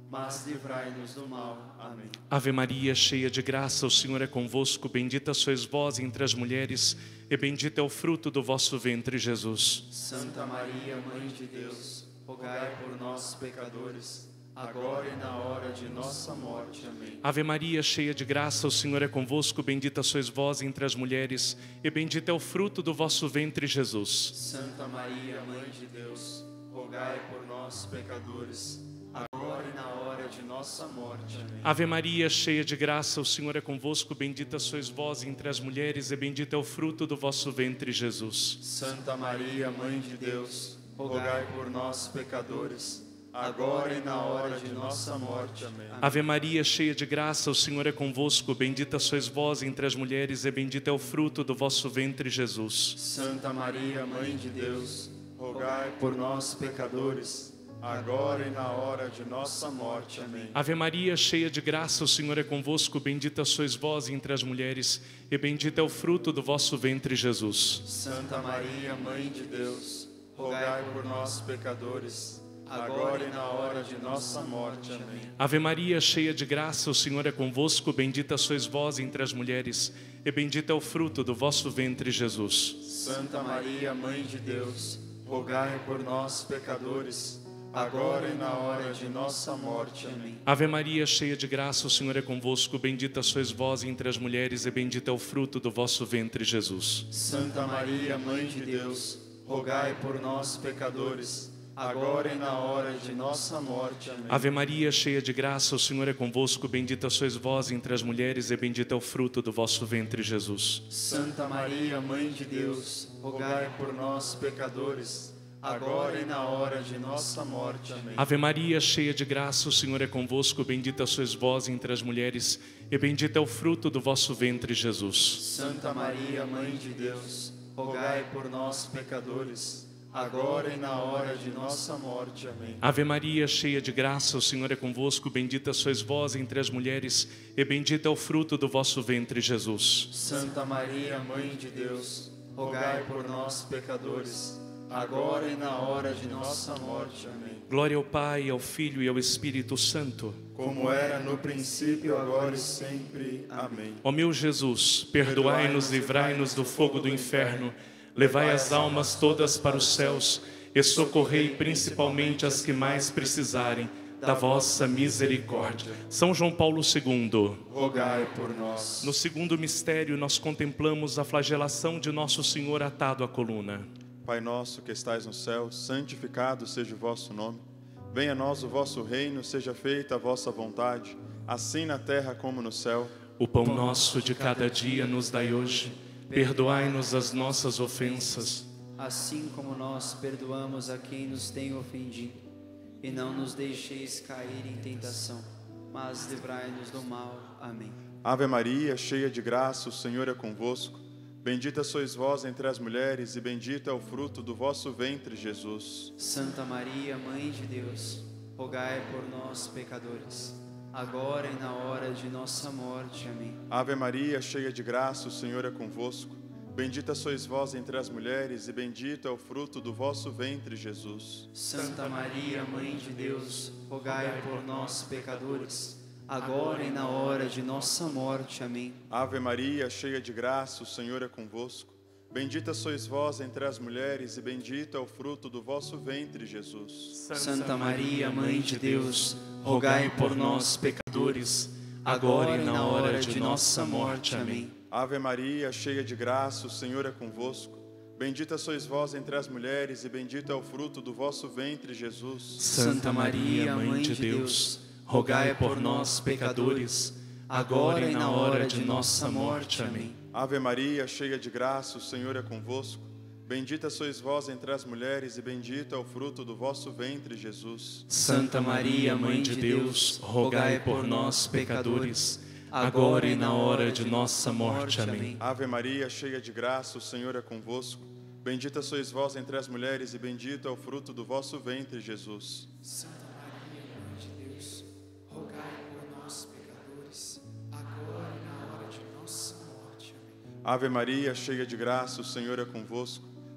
mas livrai-nos do mal. Amém. Ave Maria, cheia de graça, o Senhor é convosco. Bendita sois vós entre as mulheres, e bendito é o fruto do vosso ventre, Jesus. Santa Maria, Mãe de Deus, rogai por nós, pecadores, agora e na hora de nossa morte. Amém. Ave Maria, cheia de graça, o Senhor é convosco. Bendita sois vós entre as mulheres, e bendito é o fruto do vosso ventre, Jesus. Santa Maria, Mãe de Deus, rogai por nós, pecadores, agora e na hora de nossa morte. Amém. Ave Maria, cheia de graça, o Senhor é convosco. Bendita sois vós entre as mulheres, e bendito é o fruto do vosso ventre, Jesus. Santa Maria, Mãe de Deus, rogai por nós, pecadores, agora e na hora de nossa morte. Amém. Ave Maria, cheia de graça, o Senhor é convosco. Bendita sois vós entre as mulheres, e bendito é o fruto do vosso ventre, Jesus. Santa Maria, Mãe de Deus, rogai por nós, pecadores, agora e na hora de nossa morte. Amém. Ave Maria, cheia de graça, o Senhor é convosco. Bendita sois vós entre as mulheres, e bendito é o fruto do vosso ventre, Jesus. Santa Maria, Mãe de Deus, rogai por nós, pecadores, agora e na hora de nossa morte. Amém. Ave Maria, cheia de graça, o Senhor é convosco. Bendita sois vós entre as mulheres, e bendito é o fruto do vosso ventre, Jesus. Santa Maria, Mãe de Deus, rogai por nós, pecadores, agora e na hora de nossa morte. Amém. Ave Maria, cheia de graça, o Senhor é convosco. Bendita sois vós entre as mulheres, e bendito é o fruto do vosso ventre, Jesus. Santa Maria, Mãe de Deus, rogai por nós, pecadores, agora e na hora de nossa morte. Amém. Ave Maria, cheia de graça, o Senhor é convosco. Bendita sois vós entre as mulheres, e bendito é o fruto do vosso ventre, Jesus. Santa Maria, Mãe de Deus, rogai por nós, pecadores, agora e na hora de nossa morte. Amém. Ave Maria, cheia de graça, o Senhor é convosco. Bendita sois vós entre as mulheres, e bendito é o fruto do vosso ventre, Jesus. Santa Maria, Mãe de Deus, rogai por nós, pecadores, agora e na hora de nossa morte. Amém. Ave Maria, cheia de graça, o Senhor é convosco. Bendita sois vós entre as mulheres, e bendito é o fruto do vosso ventre, Jesus. Santa Maria, Mãe de Deus, rogai por nós, pecadores, agora e na hora de nossa morte. Amém. Glória ao Pai, ao Filho e ao Espírito Santo. Como era no princípio, agora e sempre. Amém. Ó meu Jesus, perdoai-nos, livrai-nos do fogo do inferno, levai as almas todas para os céus e socorrei principalmente as que mais precisarem da vossa misericórdia. São João Paulo segundo. Rogai por nós. No segundo mistério, nós contemplamos a flagelação de Nosso Senhor atado à coluna. Pai nosso que estais no céu, santificado seja o vosso nome. Venha a nós o vosso reino, seja feita a vossa vontade, assim na terra como no céu. O pão nosso de cada dia nos dai hoje. Perdoai-nos as nossas ofensas, assim como nós perdoamos a quem nos tem ofendido. E não nos deixeis cair em tentação, mas livrai-nos do mal. Amém. Ave Maria, cheia de graça, o Senhor é convosco. Bendita sois vós entre as mulheres, e bendito é o fruto do vosso ventre, Jesus. Santa Maria, Mãe de Deus, rogai por nós, pecadores, agora e na hora de nossa morte. Amém. Ave Maria, cheia de graça, o Senhor é convosco. Bendita sois vós entre as mulheres, e bendito é o fruto do vosso ventre, Jesus. Santa Maria, Mãe de Deus, rogai por nós, pecadores, agora e na hora de nossa morte. Amém. Ave Maria, cheia de graça, o Senhor é convosco. Bendita sois vós entre as mulheres, e bendito é o fruto do vosso ventre, Jesus. Santa Maria, Mãe de Deus, rogai por nós, pecadores, agora e na hora de nossa morte. Amém. Ave Maria, cheia de graça, o Senhor é convosco. Bendita sois vós entre as mulheres, e bendito é o fruto do vosso ventre, Jesus. Santa Maria, Mãe de Deus, rogai por nós, pecadores, agora e na hora de nossa morte. Amém. Ave Maria, cheia de graça, o Senhor é convosco. Bendita sois vós entre as mulheres, e bendito é o fruto do vosso ventre, Jesus. Santa Maria, Mãe de Deus, rogai por nós, pecadores, agora e na hora de nossa morte. Amém. Ave Maria, cheia de graça, o Senhor é convosco. Bendita sois vós entre as mulheres, e bendito é o fruto do vosso ventre, Jesus. Santa Maria, Mãe de Deus, rogai por nós, pecadores, agora e na hora de nossa morte. Amém. Ave Maria, cheia de graça, o Senhor é convosco.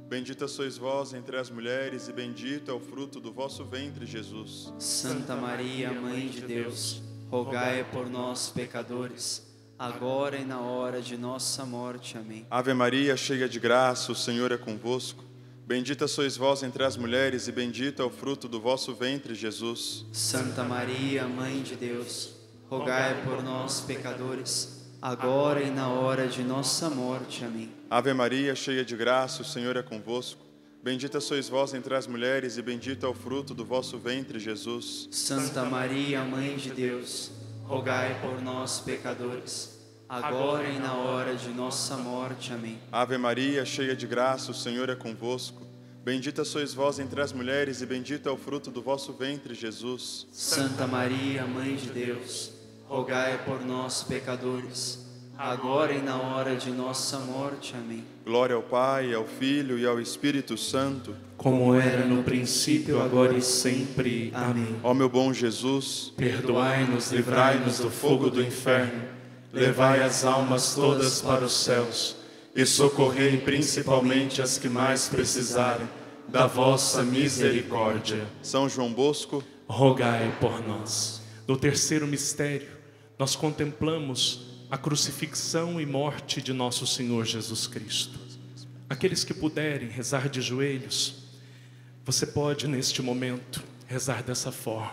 Bendita sois vós entre as mulheres, e bendito é o fruto do vosso ventre, Jesus. Santa Maria, Mãe de Deus, rogai por nós, pecadores, agora e na hora de nossa morte. Amém. Ave Maria, cheia de graça, o Senhor é convosco. Bendita sois vós entre as mulheres, e bendito é o fruto do vosso ventre, Jesus. Santa Maria, Mãe de Deus, rogai por nós, pecadores, agora e na hora de nossa morte. Amém. Ave Maria, cheia de graça, o Senhor é convosco. Bendita sois vós entre as mulheres, e bendito é o fruto do vosso ventre, Jesus. Santa Maria, Mãe de Deus, rogai por nós, pecadores, agora e na hora de nossa morte. Amém. Ave Maria, cheia de graça, o Senhor é convosco. Bendita sois vós entre as mulheres, e bendito é o fruto do vosso ventre, Jesus. Santa Maria, Mãe de Deus, rogai por nós, pecadores, agora e na hora de nossa morte. Amém. Glória ao Pai, ao Filho e ao Espírito Santo, como era no princípio, agora e sempre. Amém. Ó meu bom Jesus, perdoai-nos, livrai-nos do fogo do inferno, levai as almas todas para os céus e socorrei principalmente as que mais precisarem da vossa misericórdia. São João Bosco, rogai por nós. No terceiro mistério, nós contemplamos a crucifixão e morte de nosso Senhor Jesus Cristo. Aqueles que puderem rezar de joelhos, você pode neste momento rezar dessa forma.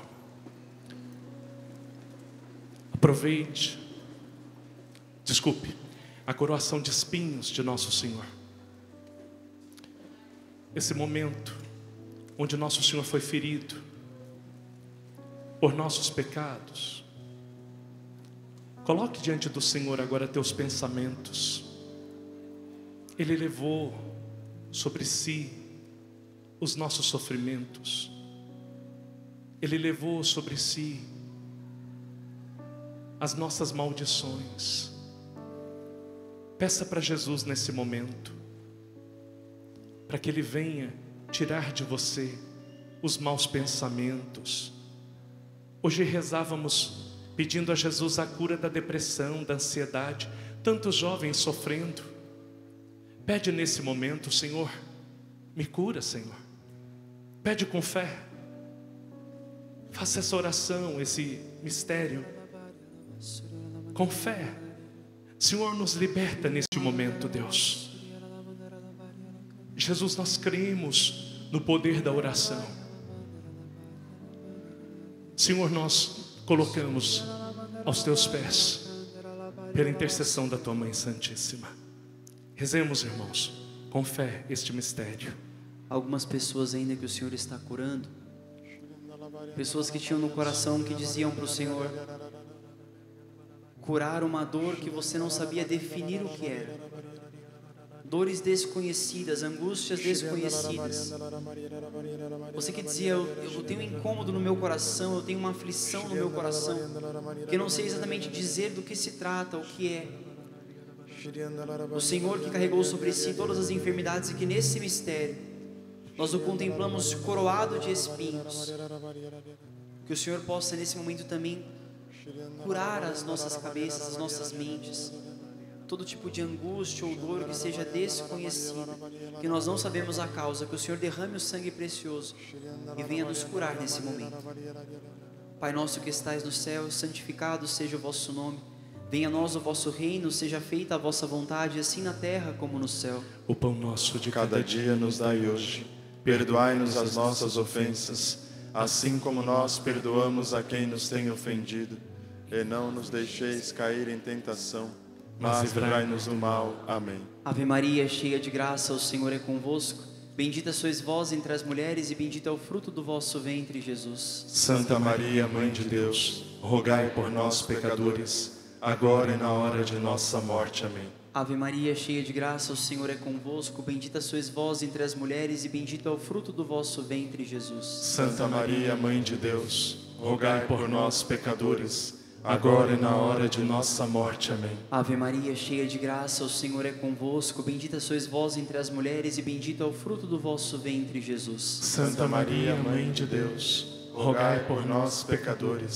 Aproveite, desculpe, a coroação de espinhos de nosso Senhor. Esse momento onde nosso Senhor foi ferido por nossos pecados. Coloque diante do Senhor agora teus pensamentos. Ele levou sobre si os nossos sofrimentos. Ele levou sobre si as nossas maldições. Peça para Jesus nesse momento, para que Ele venha tirar de você os maus pensamentos. Hoje rezávamos pedindo a Jesus a cura da depressão, da ansiedade, tantos jovens sofrendo. Pede nesse momento: Senhor, me cura, Senhor. Pede com fé. Faça essa oração, esse mistério, com fé. Senhor, nos liberta neste momento, Deus. Jesus, nós cremos no poder da oração. Senhor, nós colocamos aos teus pés, pela intercessão da tua Mãe Santíssima. Rezemos, irmãos, com fé este mistério. Algumas pessoas ainda que o Senhor está curando, pessoas que tinham no coração que diziam para o Senhor curar uma dor que você não sabia definir o que era, dores desconhecidas, angústias desconhecidas. Você que dizia: eu, eu tenho um incômodo no meu coração, eu tenho uma aflição no meu coração, que eu não sei exatamente dizer do que se trata, o que é. O Senhor que carregou sobre si todas as enfermidades, e que nesse mistério nós o contemplamos coroado de espinhos. Que o Senhor possa nesse momento também curar as nossas cabeças, as nossas mentes, todo tipo de angústia ou dor que seja desconhecida, que nós não sabemos a causa. Que o Senhor derrame o sangue precioso e venha nos curar nesse momento. Pai nosso que estais no céu, santificado seja o vosso nome. Venha a nós o vosso reino, seja feita a vossa vontade, assim na terra como no céu. O pão nosso de cada dia nos dai hoje. Perdoai-nos as nossas ofensas, assim como nós perdoamos a quem nos tem ofendido. E não nos deixeis cair em tentação, mas livrai-nos do mal. Amém. Ave Maria, cheia de graça, o Senhor é convosco. Bendita sois vós entre as mulheres, e bendito é o fruto do vosso ventre, Jesus. Santa Maria, Mãe de Deus, rogai por nós, pecadores, agora e na hora de nossa morte. Amém. Ave Maria, cheia de graça, o Senhor é convosco. Bendita sois vós entre as mulheres, e bendito é o fruto do vosso ventre, Jesus. Santa Maria, Mãe de Deus, rogai por nós, pecadores, agora e na hora de nossa morte. Amém. Ave Maria, cheia de graça, o Senhor é convosco. Bendita sois vós entre as mulheres, e bendito é o fruto do vosso ventre, Jesus. Santa Maria, Mãe de Deus, rogai por nós, pecadores,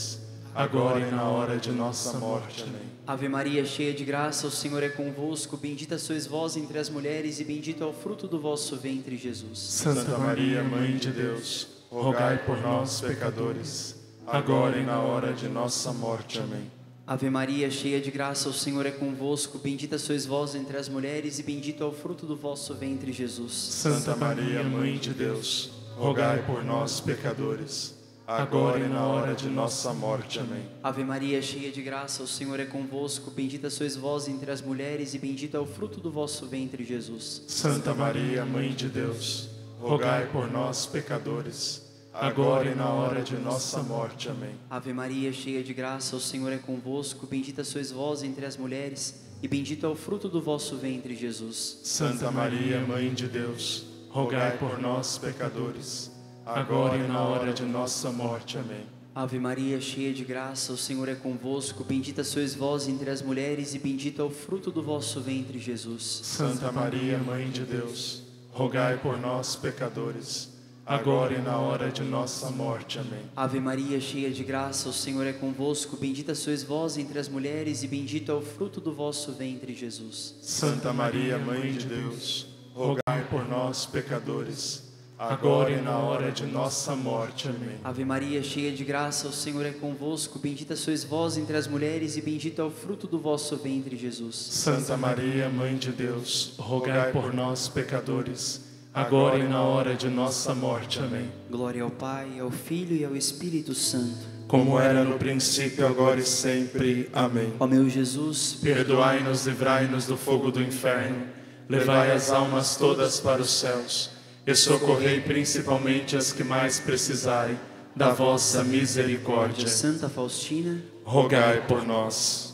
agora e na hora de nossa morte. Amém. Ave Maria, cheia de graça, o Senhor é convosco. Bendita sois vós entre as mulheres e bendito é o fruto do vosso ventre, Jesus. Santa Maria, Mãe de Deus, rogai por nós, pecadores, agora e na hora de nossa morte. Amém. Ave Maria, cheia de graça, o Senhor é convosco. Bendita sois vós entre as mulheres e bendito é o fruto do vosso ventre, Jesus. Santa Maria, Mãe de Deus, rogai por nós, pecadores, agora e na hora de nossa morte. Amém. Ave Maria, cheia de graça, o Senhor é convosco. Bendita sois vós entre as mulheres e bendito é o fruto do vosso ventre, Jesus. Santa Maria, Mãe de Deus, rogai por nós, pecadores, agora e na hora de nossa morte. Amém. Ave Maria, cheia de graça, o Senhor é convosco. Bendita sois vós entre as mulheres e bendito é o fruto do vosso ventre, Jesus. Santa Maria, Mãe de Deus, rogai por nós, pecadores, agora e na hora de nossa morte. Amém. Ave Maria, cheia de graça, o Senhor é convosco. Bendita sois vós entre as mulheres e bendito é o fruto do vosso ventre, Jesus. Santa Maria, Mãe de Deus, rogai por nós, pecadores, agora e na hora de nossa morte. Amém. Ave Maria, cheia de graça, o Senhor é convosco. Bendita sois vós entre as mulheres e bendito é o fruto do vosso ventre, Jesus. Santa Maria, Mãe de Deus, rogai por nós, pecadores, agora e na hora de nossa morte. Amém. Ave Maria, cheia de graça, o Senhor é convosco. Bendita sois vós entre as mulheres e bendito é o fruto do vosso ventre, Jesus. Santa Maria, Mãe de Deus, rogai por nós, pecadores, agora e na hora de nossa morte. Amém. Glória ao Pai, ao Filho e ao Espírito Santo, como era no princípio, agora e sempre. Amém. ó meu Jesus, perdoai-nos, livrai-nos do fogo do inferno, levai as almas todas para os céus e socorrei principalmente as que mais precisarem da vossa misericórdia. Santa Faustina, rogai por nós.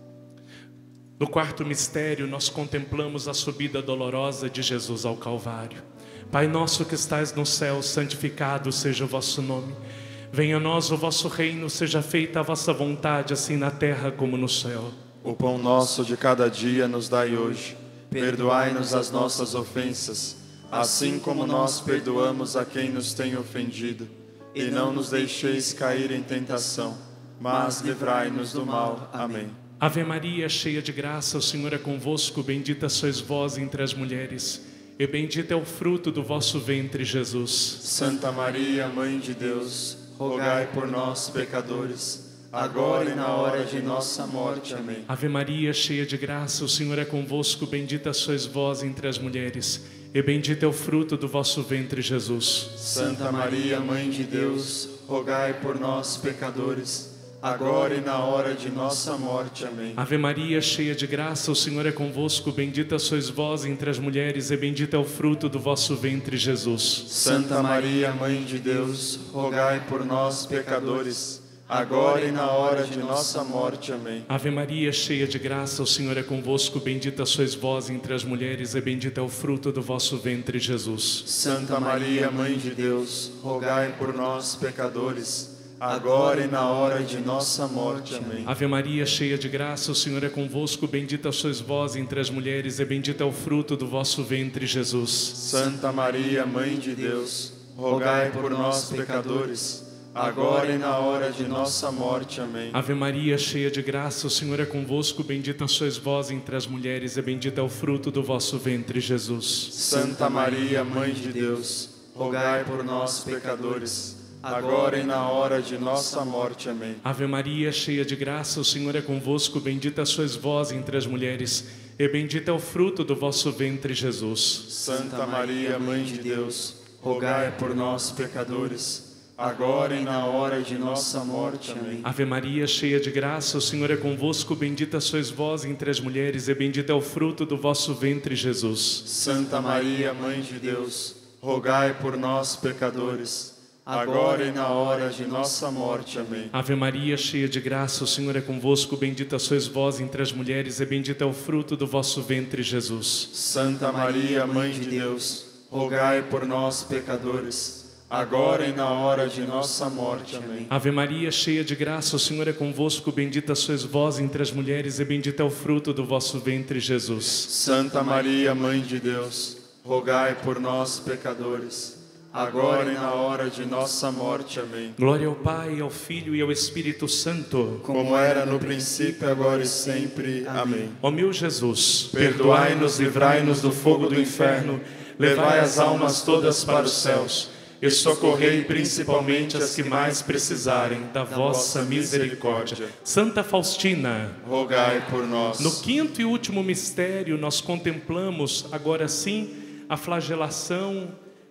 No quarto mistério, nós contemplamos a subida dolorosa de Jesus ao Calvário. Pai nosso que estais no céu, santificado seja o vosso nome. Venha a nós o vosso reino, seja feita a vossa vontade, assim na terra como no céu. O pão nosso de cada dia nos dai hoje. Perdoai-nos as nossas ofensas, assim como nós perdoamos a quem nos tem ofendido. E não nos deixeis cair em tentação, mas livrai-nos do mal. Amém. Ave Maria, cheia de graça, o Senhor é convosco. Bendita sois vós entre as mulheres, e bendito é o fruto do vosso ventre, Jesus. Santa Maria, Mãe de Deus, rogai por nós, pecadores, agora e na hora de nossa morte. Amém. Ave Maria, cheia de graça, o Senhor é convosco. Bendita sois vós entre as mulheres, e bendito é o fruto do vosso ventre, Jesus. Santa Maria, Mãe de Deus, rogai por nós, pecadores, agora e na hora de nossa morte. Amém. Ave Maria, cheia de graça, o Senhor é convosco. Bendita sois vós entre as mulheres, e bendito é o fruto do vosso ventre, Jesus. Santa Maria, Mãe de Deus, rogai por nós, pecadores, agora e na hora de nossa morte. Amém. Ave Maria, cheia de graça, o Senhor é convosco. Bendita sois vós entre as mulheres, e bendito é o fruto do vosso ventre, Jesus. Santa Maria, Mãe de Deus, rogai por nós, pecadores, agora e na hora de nossa morte. Amém. Ave Maria, cheia de graça, o Senhor é convosco. Bendita sois vós entre as mulheres, e bendito é o fruto do vosso ventre, Jesus. Santa Maria, Mãe de Deus, rogai por nós, pecadores, agora e na hora de nossa morte. Amém. Ave Maria, cheia de graça, o Senhor é convosco. Bendita sois vós entre as mulheres, e bendito é o fruto do vosso ventre, Jesus. Santa Maria, Mãe de Deus, rogai por nós, pecadores, agora e na hora de nossa morte. Amém. Ave Maria, cheia de graça, o Senhor é convosco. Bendita sois vós entre as mulheres, e bendito é o fruto do vosso ventre, Jesus. Santa Maria, Mãe de Deus, rogai por nós, pecadores, agora e na hora de nossa morte. Amém. Ave Maria, cheia de graça, o Senhor é convosco. Bendita sois vós entre as mulheres, e bendito é o fruto do vosso ventre, Jesus. Santa Maria, Mãe de Deus, rogai por nós, pecadores, agora e na hora de nossa morte. Amém. Ave Maria, cheia de graça, o Senhor é convosco. Bendita sois vós entre as mulheres, e bendito é o fruto do vosso ventre, Jesus. Santa Maria, Mãe de Deus, rogai por nós, pecadores, agora e na hora de nossa morte. Amém. Ave Maria, cheia de graça, o Senhor é convosco. Bendita sois vós entre as mulheres, e bendito é o fruto do vosso ventre, Jesus. Santa Maria, Mãe de Deus, rogai por nós, pecadores, agora e na hora de nossa morte. Amém. Glória ao Pai, ao Filho e ao Espírito Santo. Como era no princípio, agora e sempre. Amém. Ó meu Jesus, perdoai-nos, livrai-nos do fogo do inferno, levai as almas todas para os céus e socorrei principalmente as que mais precisarem da vossa misericórdia. Santa Faustina, rogai por nós. No quinto e último mistério, nós contemplamos agora sim a flagelação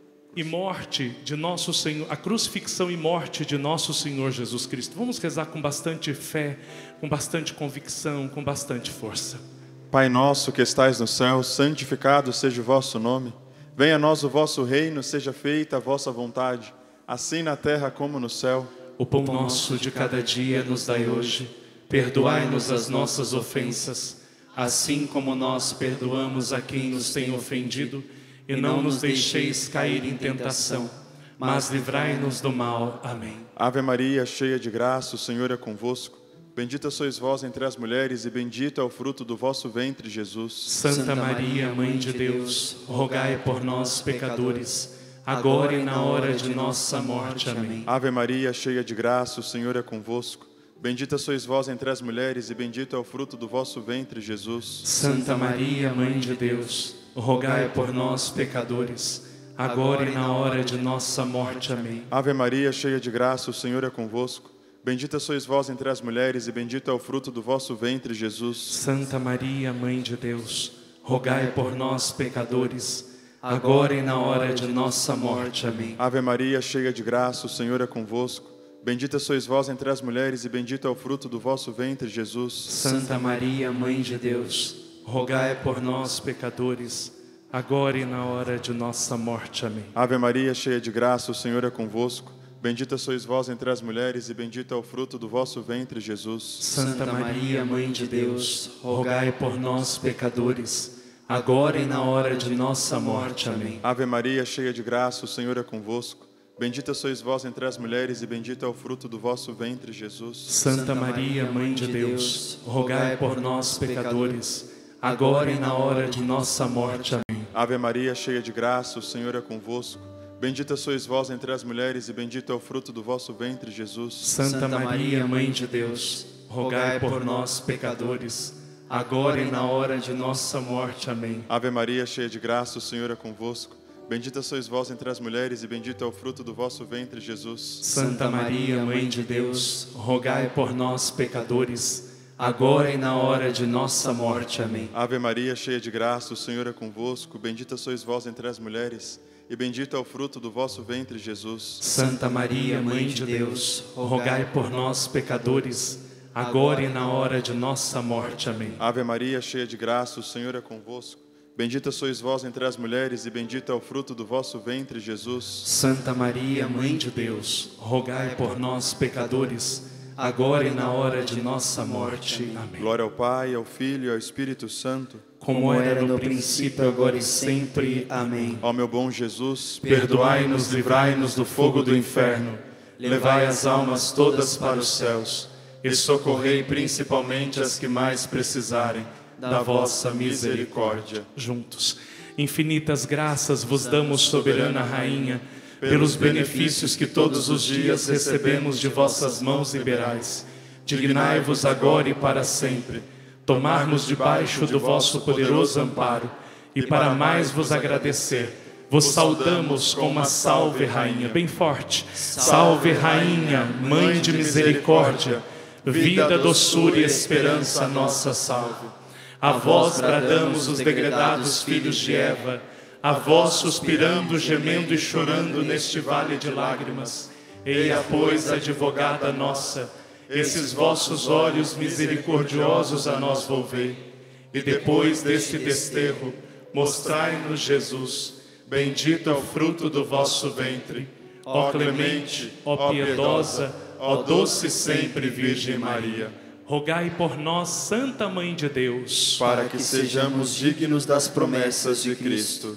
e morte de nosso Senhor, a crucifixão e morte de nosso Senhor Jesus Cristo. Vamos rezar com bastante fé, com bastante convicção, com bastante força. Pai nosso que estais no céu, santificado seja o vosso nome. Venha a nós o vosso reino, seja feita a vossa vontade, assim na terra como no céu. O pão nosso de cada dia nos dai hoje. Perdoai-nos as nossas ofensas, assim como nós perdoamos a quem nos tem ofendido. E não nos deixeis cair em tentação, mas livrai-nos do mal. Amém. Ave Maria, cheia de graça, o Senhor é convosco. Bendita sois vós entre as mulheres, e bendito é o fruto do vosso ventre, Jesus. Santa Maria, Mãe de Deus, rogai por nós, pecadores, agora e na hora de nossa morte. Amém. Ave Maria, cheia de graça, o Senhor é convosco. Bendita sois vós entre as mulheres, e bendito é o fruto do vosso ventre, Jesus. Santa Maria, Mãe de Deus, rogai por nós, pecadores, agora e na hora de nossa morte. Amém. Ave Maria, cheia de graça, o Senhor é convosco. Bendita sois vós entre as mulheres, e bendito é o fruto do vosso ventre, Jesus. Santa Maria, Mãe de Deus, rogai por nós, pecadores, agora e na hora de nossa morte. Amém. Ave Maria, cheia de graça, o Senhor é convosco. Bendita sois vós entre as mulheres, e bendito é o fruto do vosso ventre, Jesus. Santa Maria, Mãe de Deus, rogai por nós, pecadores, agora e na hora de nossa morte. Amém. Ave Maria, cheia de graça, o Senhor é convosco. Bendita sois vós entre as mulheres, e bendito é o fruto do vosso ventre, Jesus. Santa Maria, Mãe de Deus, rogai por nós, pecadores, agora e na hora de nossa morte. Amém. Ave Maria, cheia de graça, o Senhor é convosco. Bendita sois vós entre as mulheres, e bendito é o fruto do vosso ventre, Jesus. Santa Maria, Mãe de Deus, rogai por nós, pecadores, agora e na hora de nossa morte. Amém. Ave Maria, cheia de graça, o Senhor é convosco. Bendita sois vós entre as mulheres, e bendito é o fruto do vosso ventre, Jesus. Santa Maria, Mãe de Deus, rogai por nós, pecadores, agora e na hora de nossa morte. Amém. Ave Maria, cheia de graça, o Senhor é convosco. Bendita sois vós entre as mulheres, e bendito é o fruto do vosso ventre, Jesus. Santa Maria, Mãe de Deus, rogai por nós, pecadores, agora e na hora de nossa morte. Amém. Ave Maria, cheia de graça, o Senhor é convosco. Bendita sois vós entre as mulheres, e bendito é o fruto do vosso ventre, Jesus. Santa Maria, Mãe de Deus, rogai por nós, pecadores, agora e na hora de nossa morte. Amém. Ave Maria, cheia de graça, o Senhor é convosco. Bendita sois vós entre as mulheres, e bendito é o fruto do vosso ventre, Jesus. Santa Maria, Mãe de Deus, rogai por nós, pecadores, agora e na hora de nossa morte. Amém. Glória ao Pai, ao Filho e ao Espírito Santo, como era no princípio, agora e sempre. Amém. Ó meu bom Jesus, perdoai-nos, livrai-nos do fogo do inferno, levai as almas todas para os céus e socorrei principalmente as que mais precisarem da vossa misericórdia. Juntos, infinitas graças vos damos, soberana Rainha, pelos benefícios que todos os dias recebemos de vossas mãos liberais. Dignai-vos agora e para sempre tomarmos debaixo do vosso poderoso amparo, e para mais vos agradecer, vos saudamos com uma salve, Rainha, bem forte. Salve, Rainha, Mãe de misericórdia, vida, doçura e esperança, nossa salve. A vós bradamos os degredados filhos de Eva, a vós suspirando, gemendo e chorando neste vale de lágrimas. Eia, pois, advogada nossa, esses vossos olhos misericordiosos a nós volvei, e depois deste desterro, mostrai-nos Jesus, bendito é o fruto do vosso ventre. Ó clemente, ó piedosa, ó doce sempre Virgem Maria, rogai por nós, Santa Mãe de Deus, para que sejamos dignos das promessas de Cristo.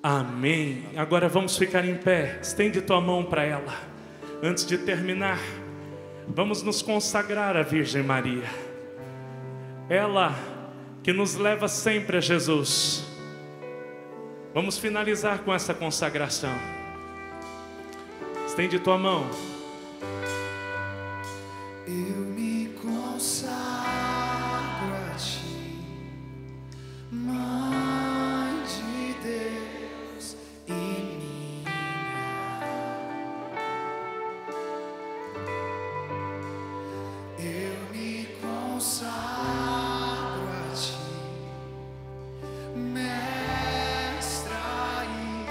Amém. Agora vamos ficar em pé, estende tua mão para ela. Antes de terminar, vamos nos consagrar à Virgem Maria, ela que nos leva sempre a Jesus. Vamos finalizar com essa consagração. Estende tua mão. Eu me consagro a ti, Mãe de Deus e minha. Eu me consagro a ti, Mestra e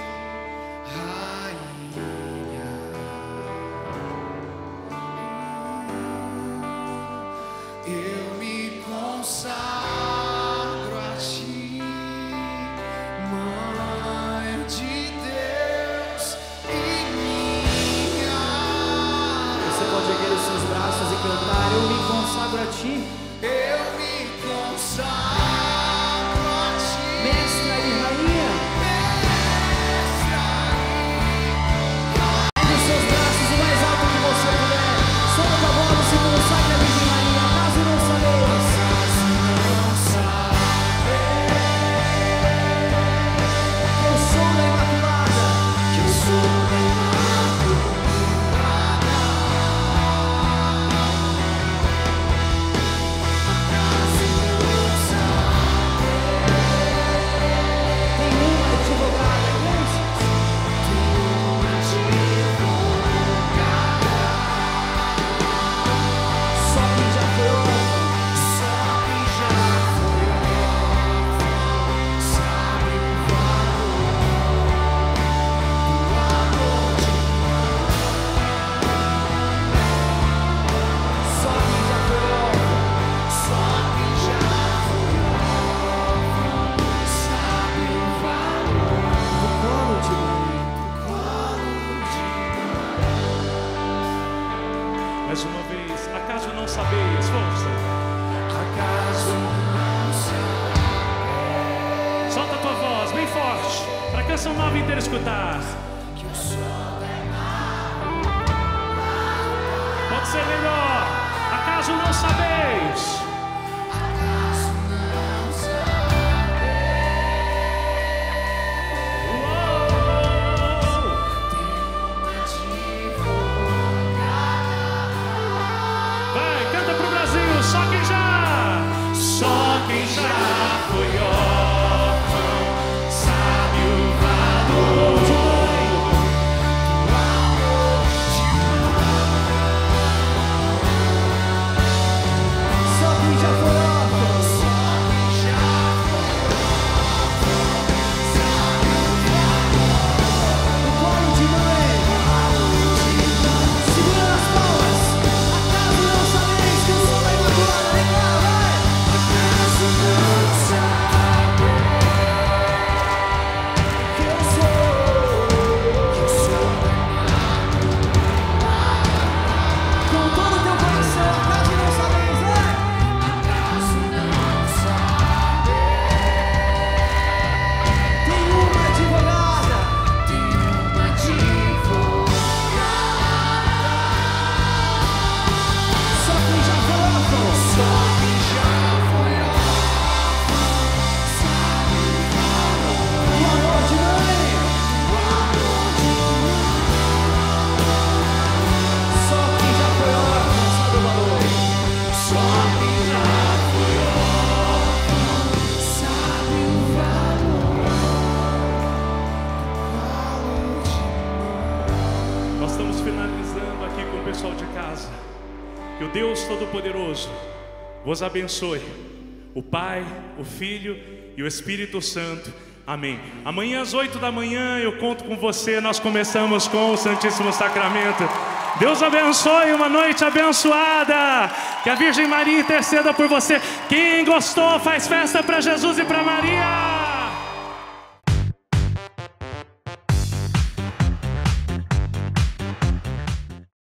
Rainha. Eu me consagro a ti, Mãe de Deus e minha. Você pode erguer os seus braços e cantar: eu me consagro a ti, Eu me consagro a ti, mestra e rainha. Mestra Ergue os seus braços o mais alto que você puder. Solta a voz e se consagre a Virgem Maria. Caso não sabeis, que eu sou da Imaculada, que eu sou da tem uma advogada, crente. Só quem já foi órfão, só quem já foi órfão sabe o valor do amor de só quem já foi órfão, só quem já foi órfão sabe o valor do colo de Maria. do colo de Mais uma vez. Acaso não sabeis? Força. acaso não sabe Solta a tua voz bem forte. Para a canção nova inteira escutar. que o sol é Pode ser melhor. Acaso não sabeis? acaso não sabe Vai, canta pro Brasil. Só quem já. Só quem já foi órfão sabe o valor de Só quem já foi órfão, do colo de mãe. Segura nas palmas. Acaso não sabeis que eu sou da Imaculada? Declara, vai. acaso não sabe Que eu sou. que o sol Com todo o teu coração, acaso não sabeis, vai. acaso não sabe Tem uma advogada, tem uma advogada. só quem já foi órfão, Só quem já foi órfão sabe o valor do amor de mãe. do amor de Só quem já foi órfão sabe o valor. Só quem já foi órfão sabe o valor do valor de Nós estamos finalizando aqui com o pessoal de casa. Que o Deus Todo-Poderoso vos abençoe. O Pai, o Filho e o Espírito Santo. Amém. Amanhã às oito da manhã eu conto com você. Nós começamos com o Santíssimo Sacramento. Deus abençoe, uma noite abençoada. Que a Virgem Maria interceda por você. Quem gostou, faz festa para Jesus e para Maria.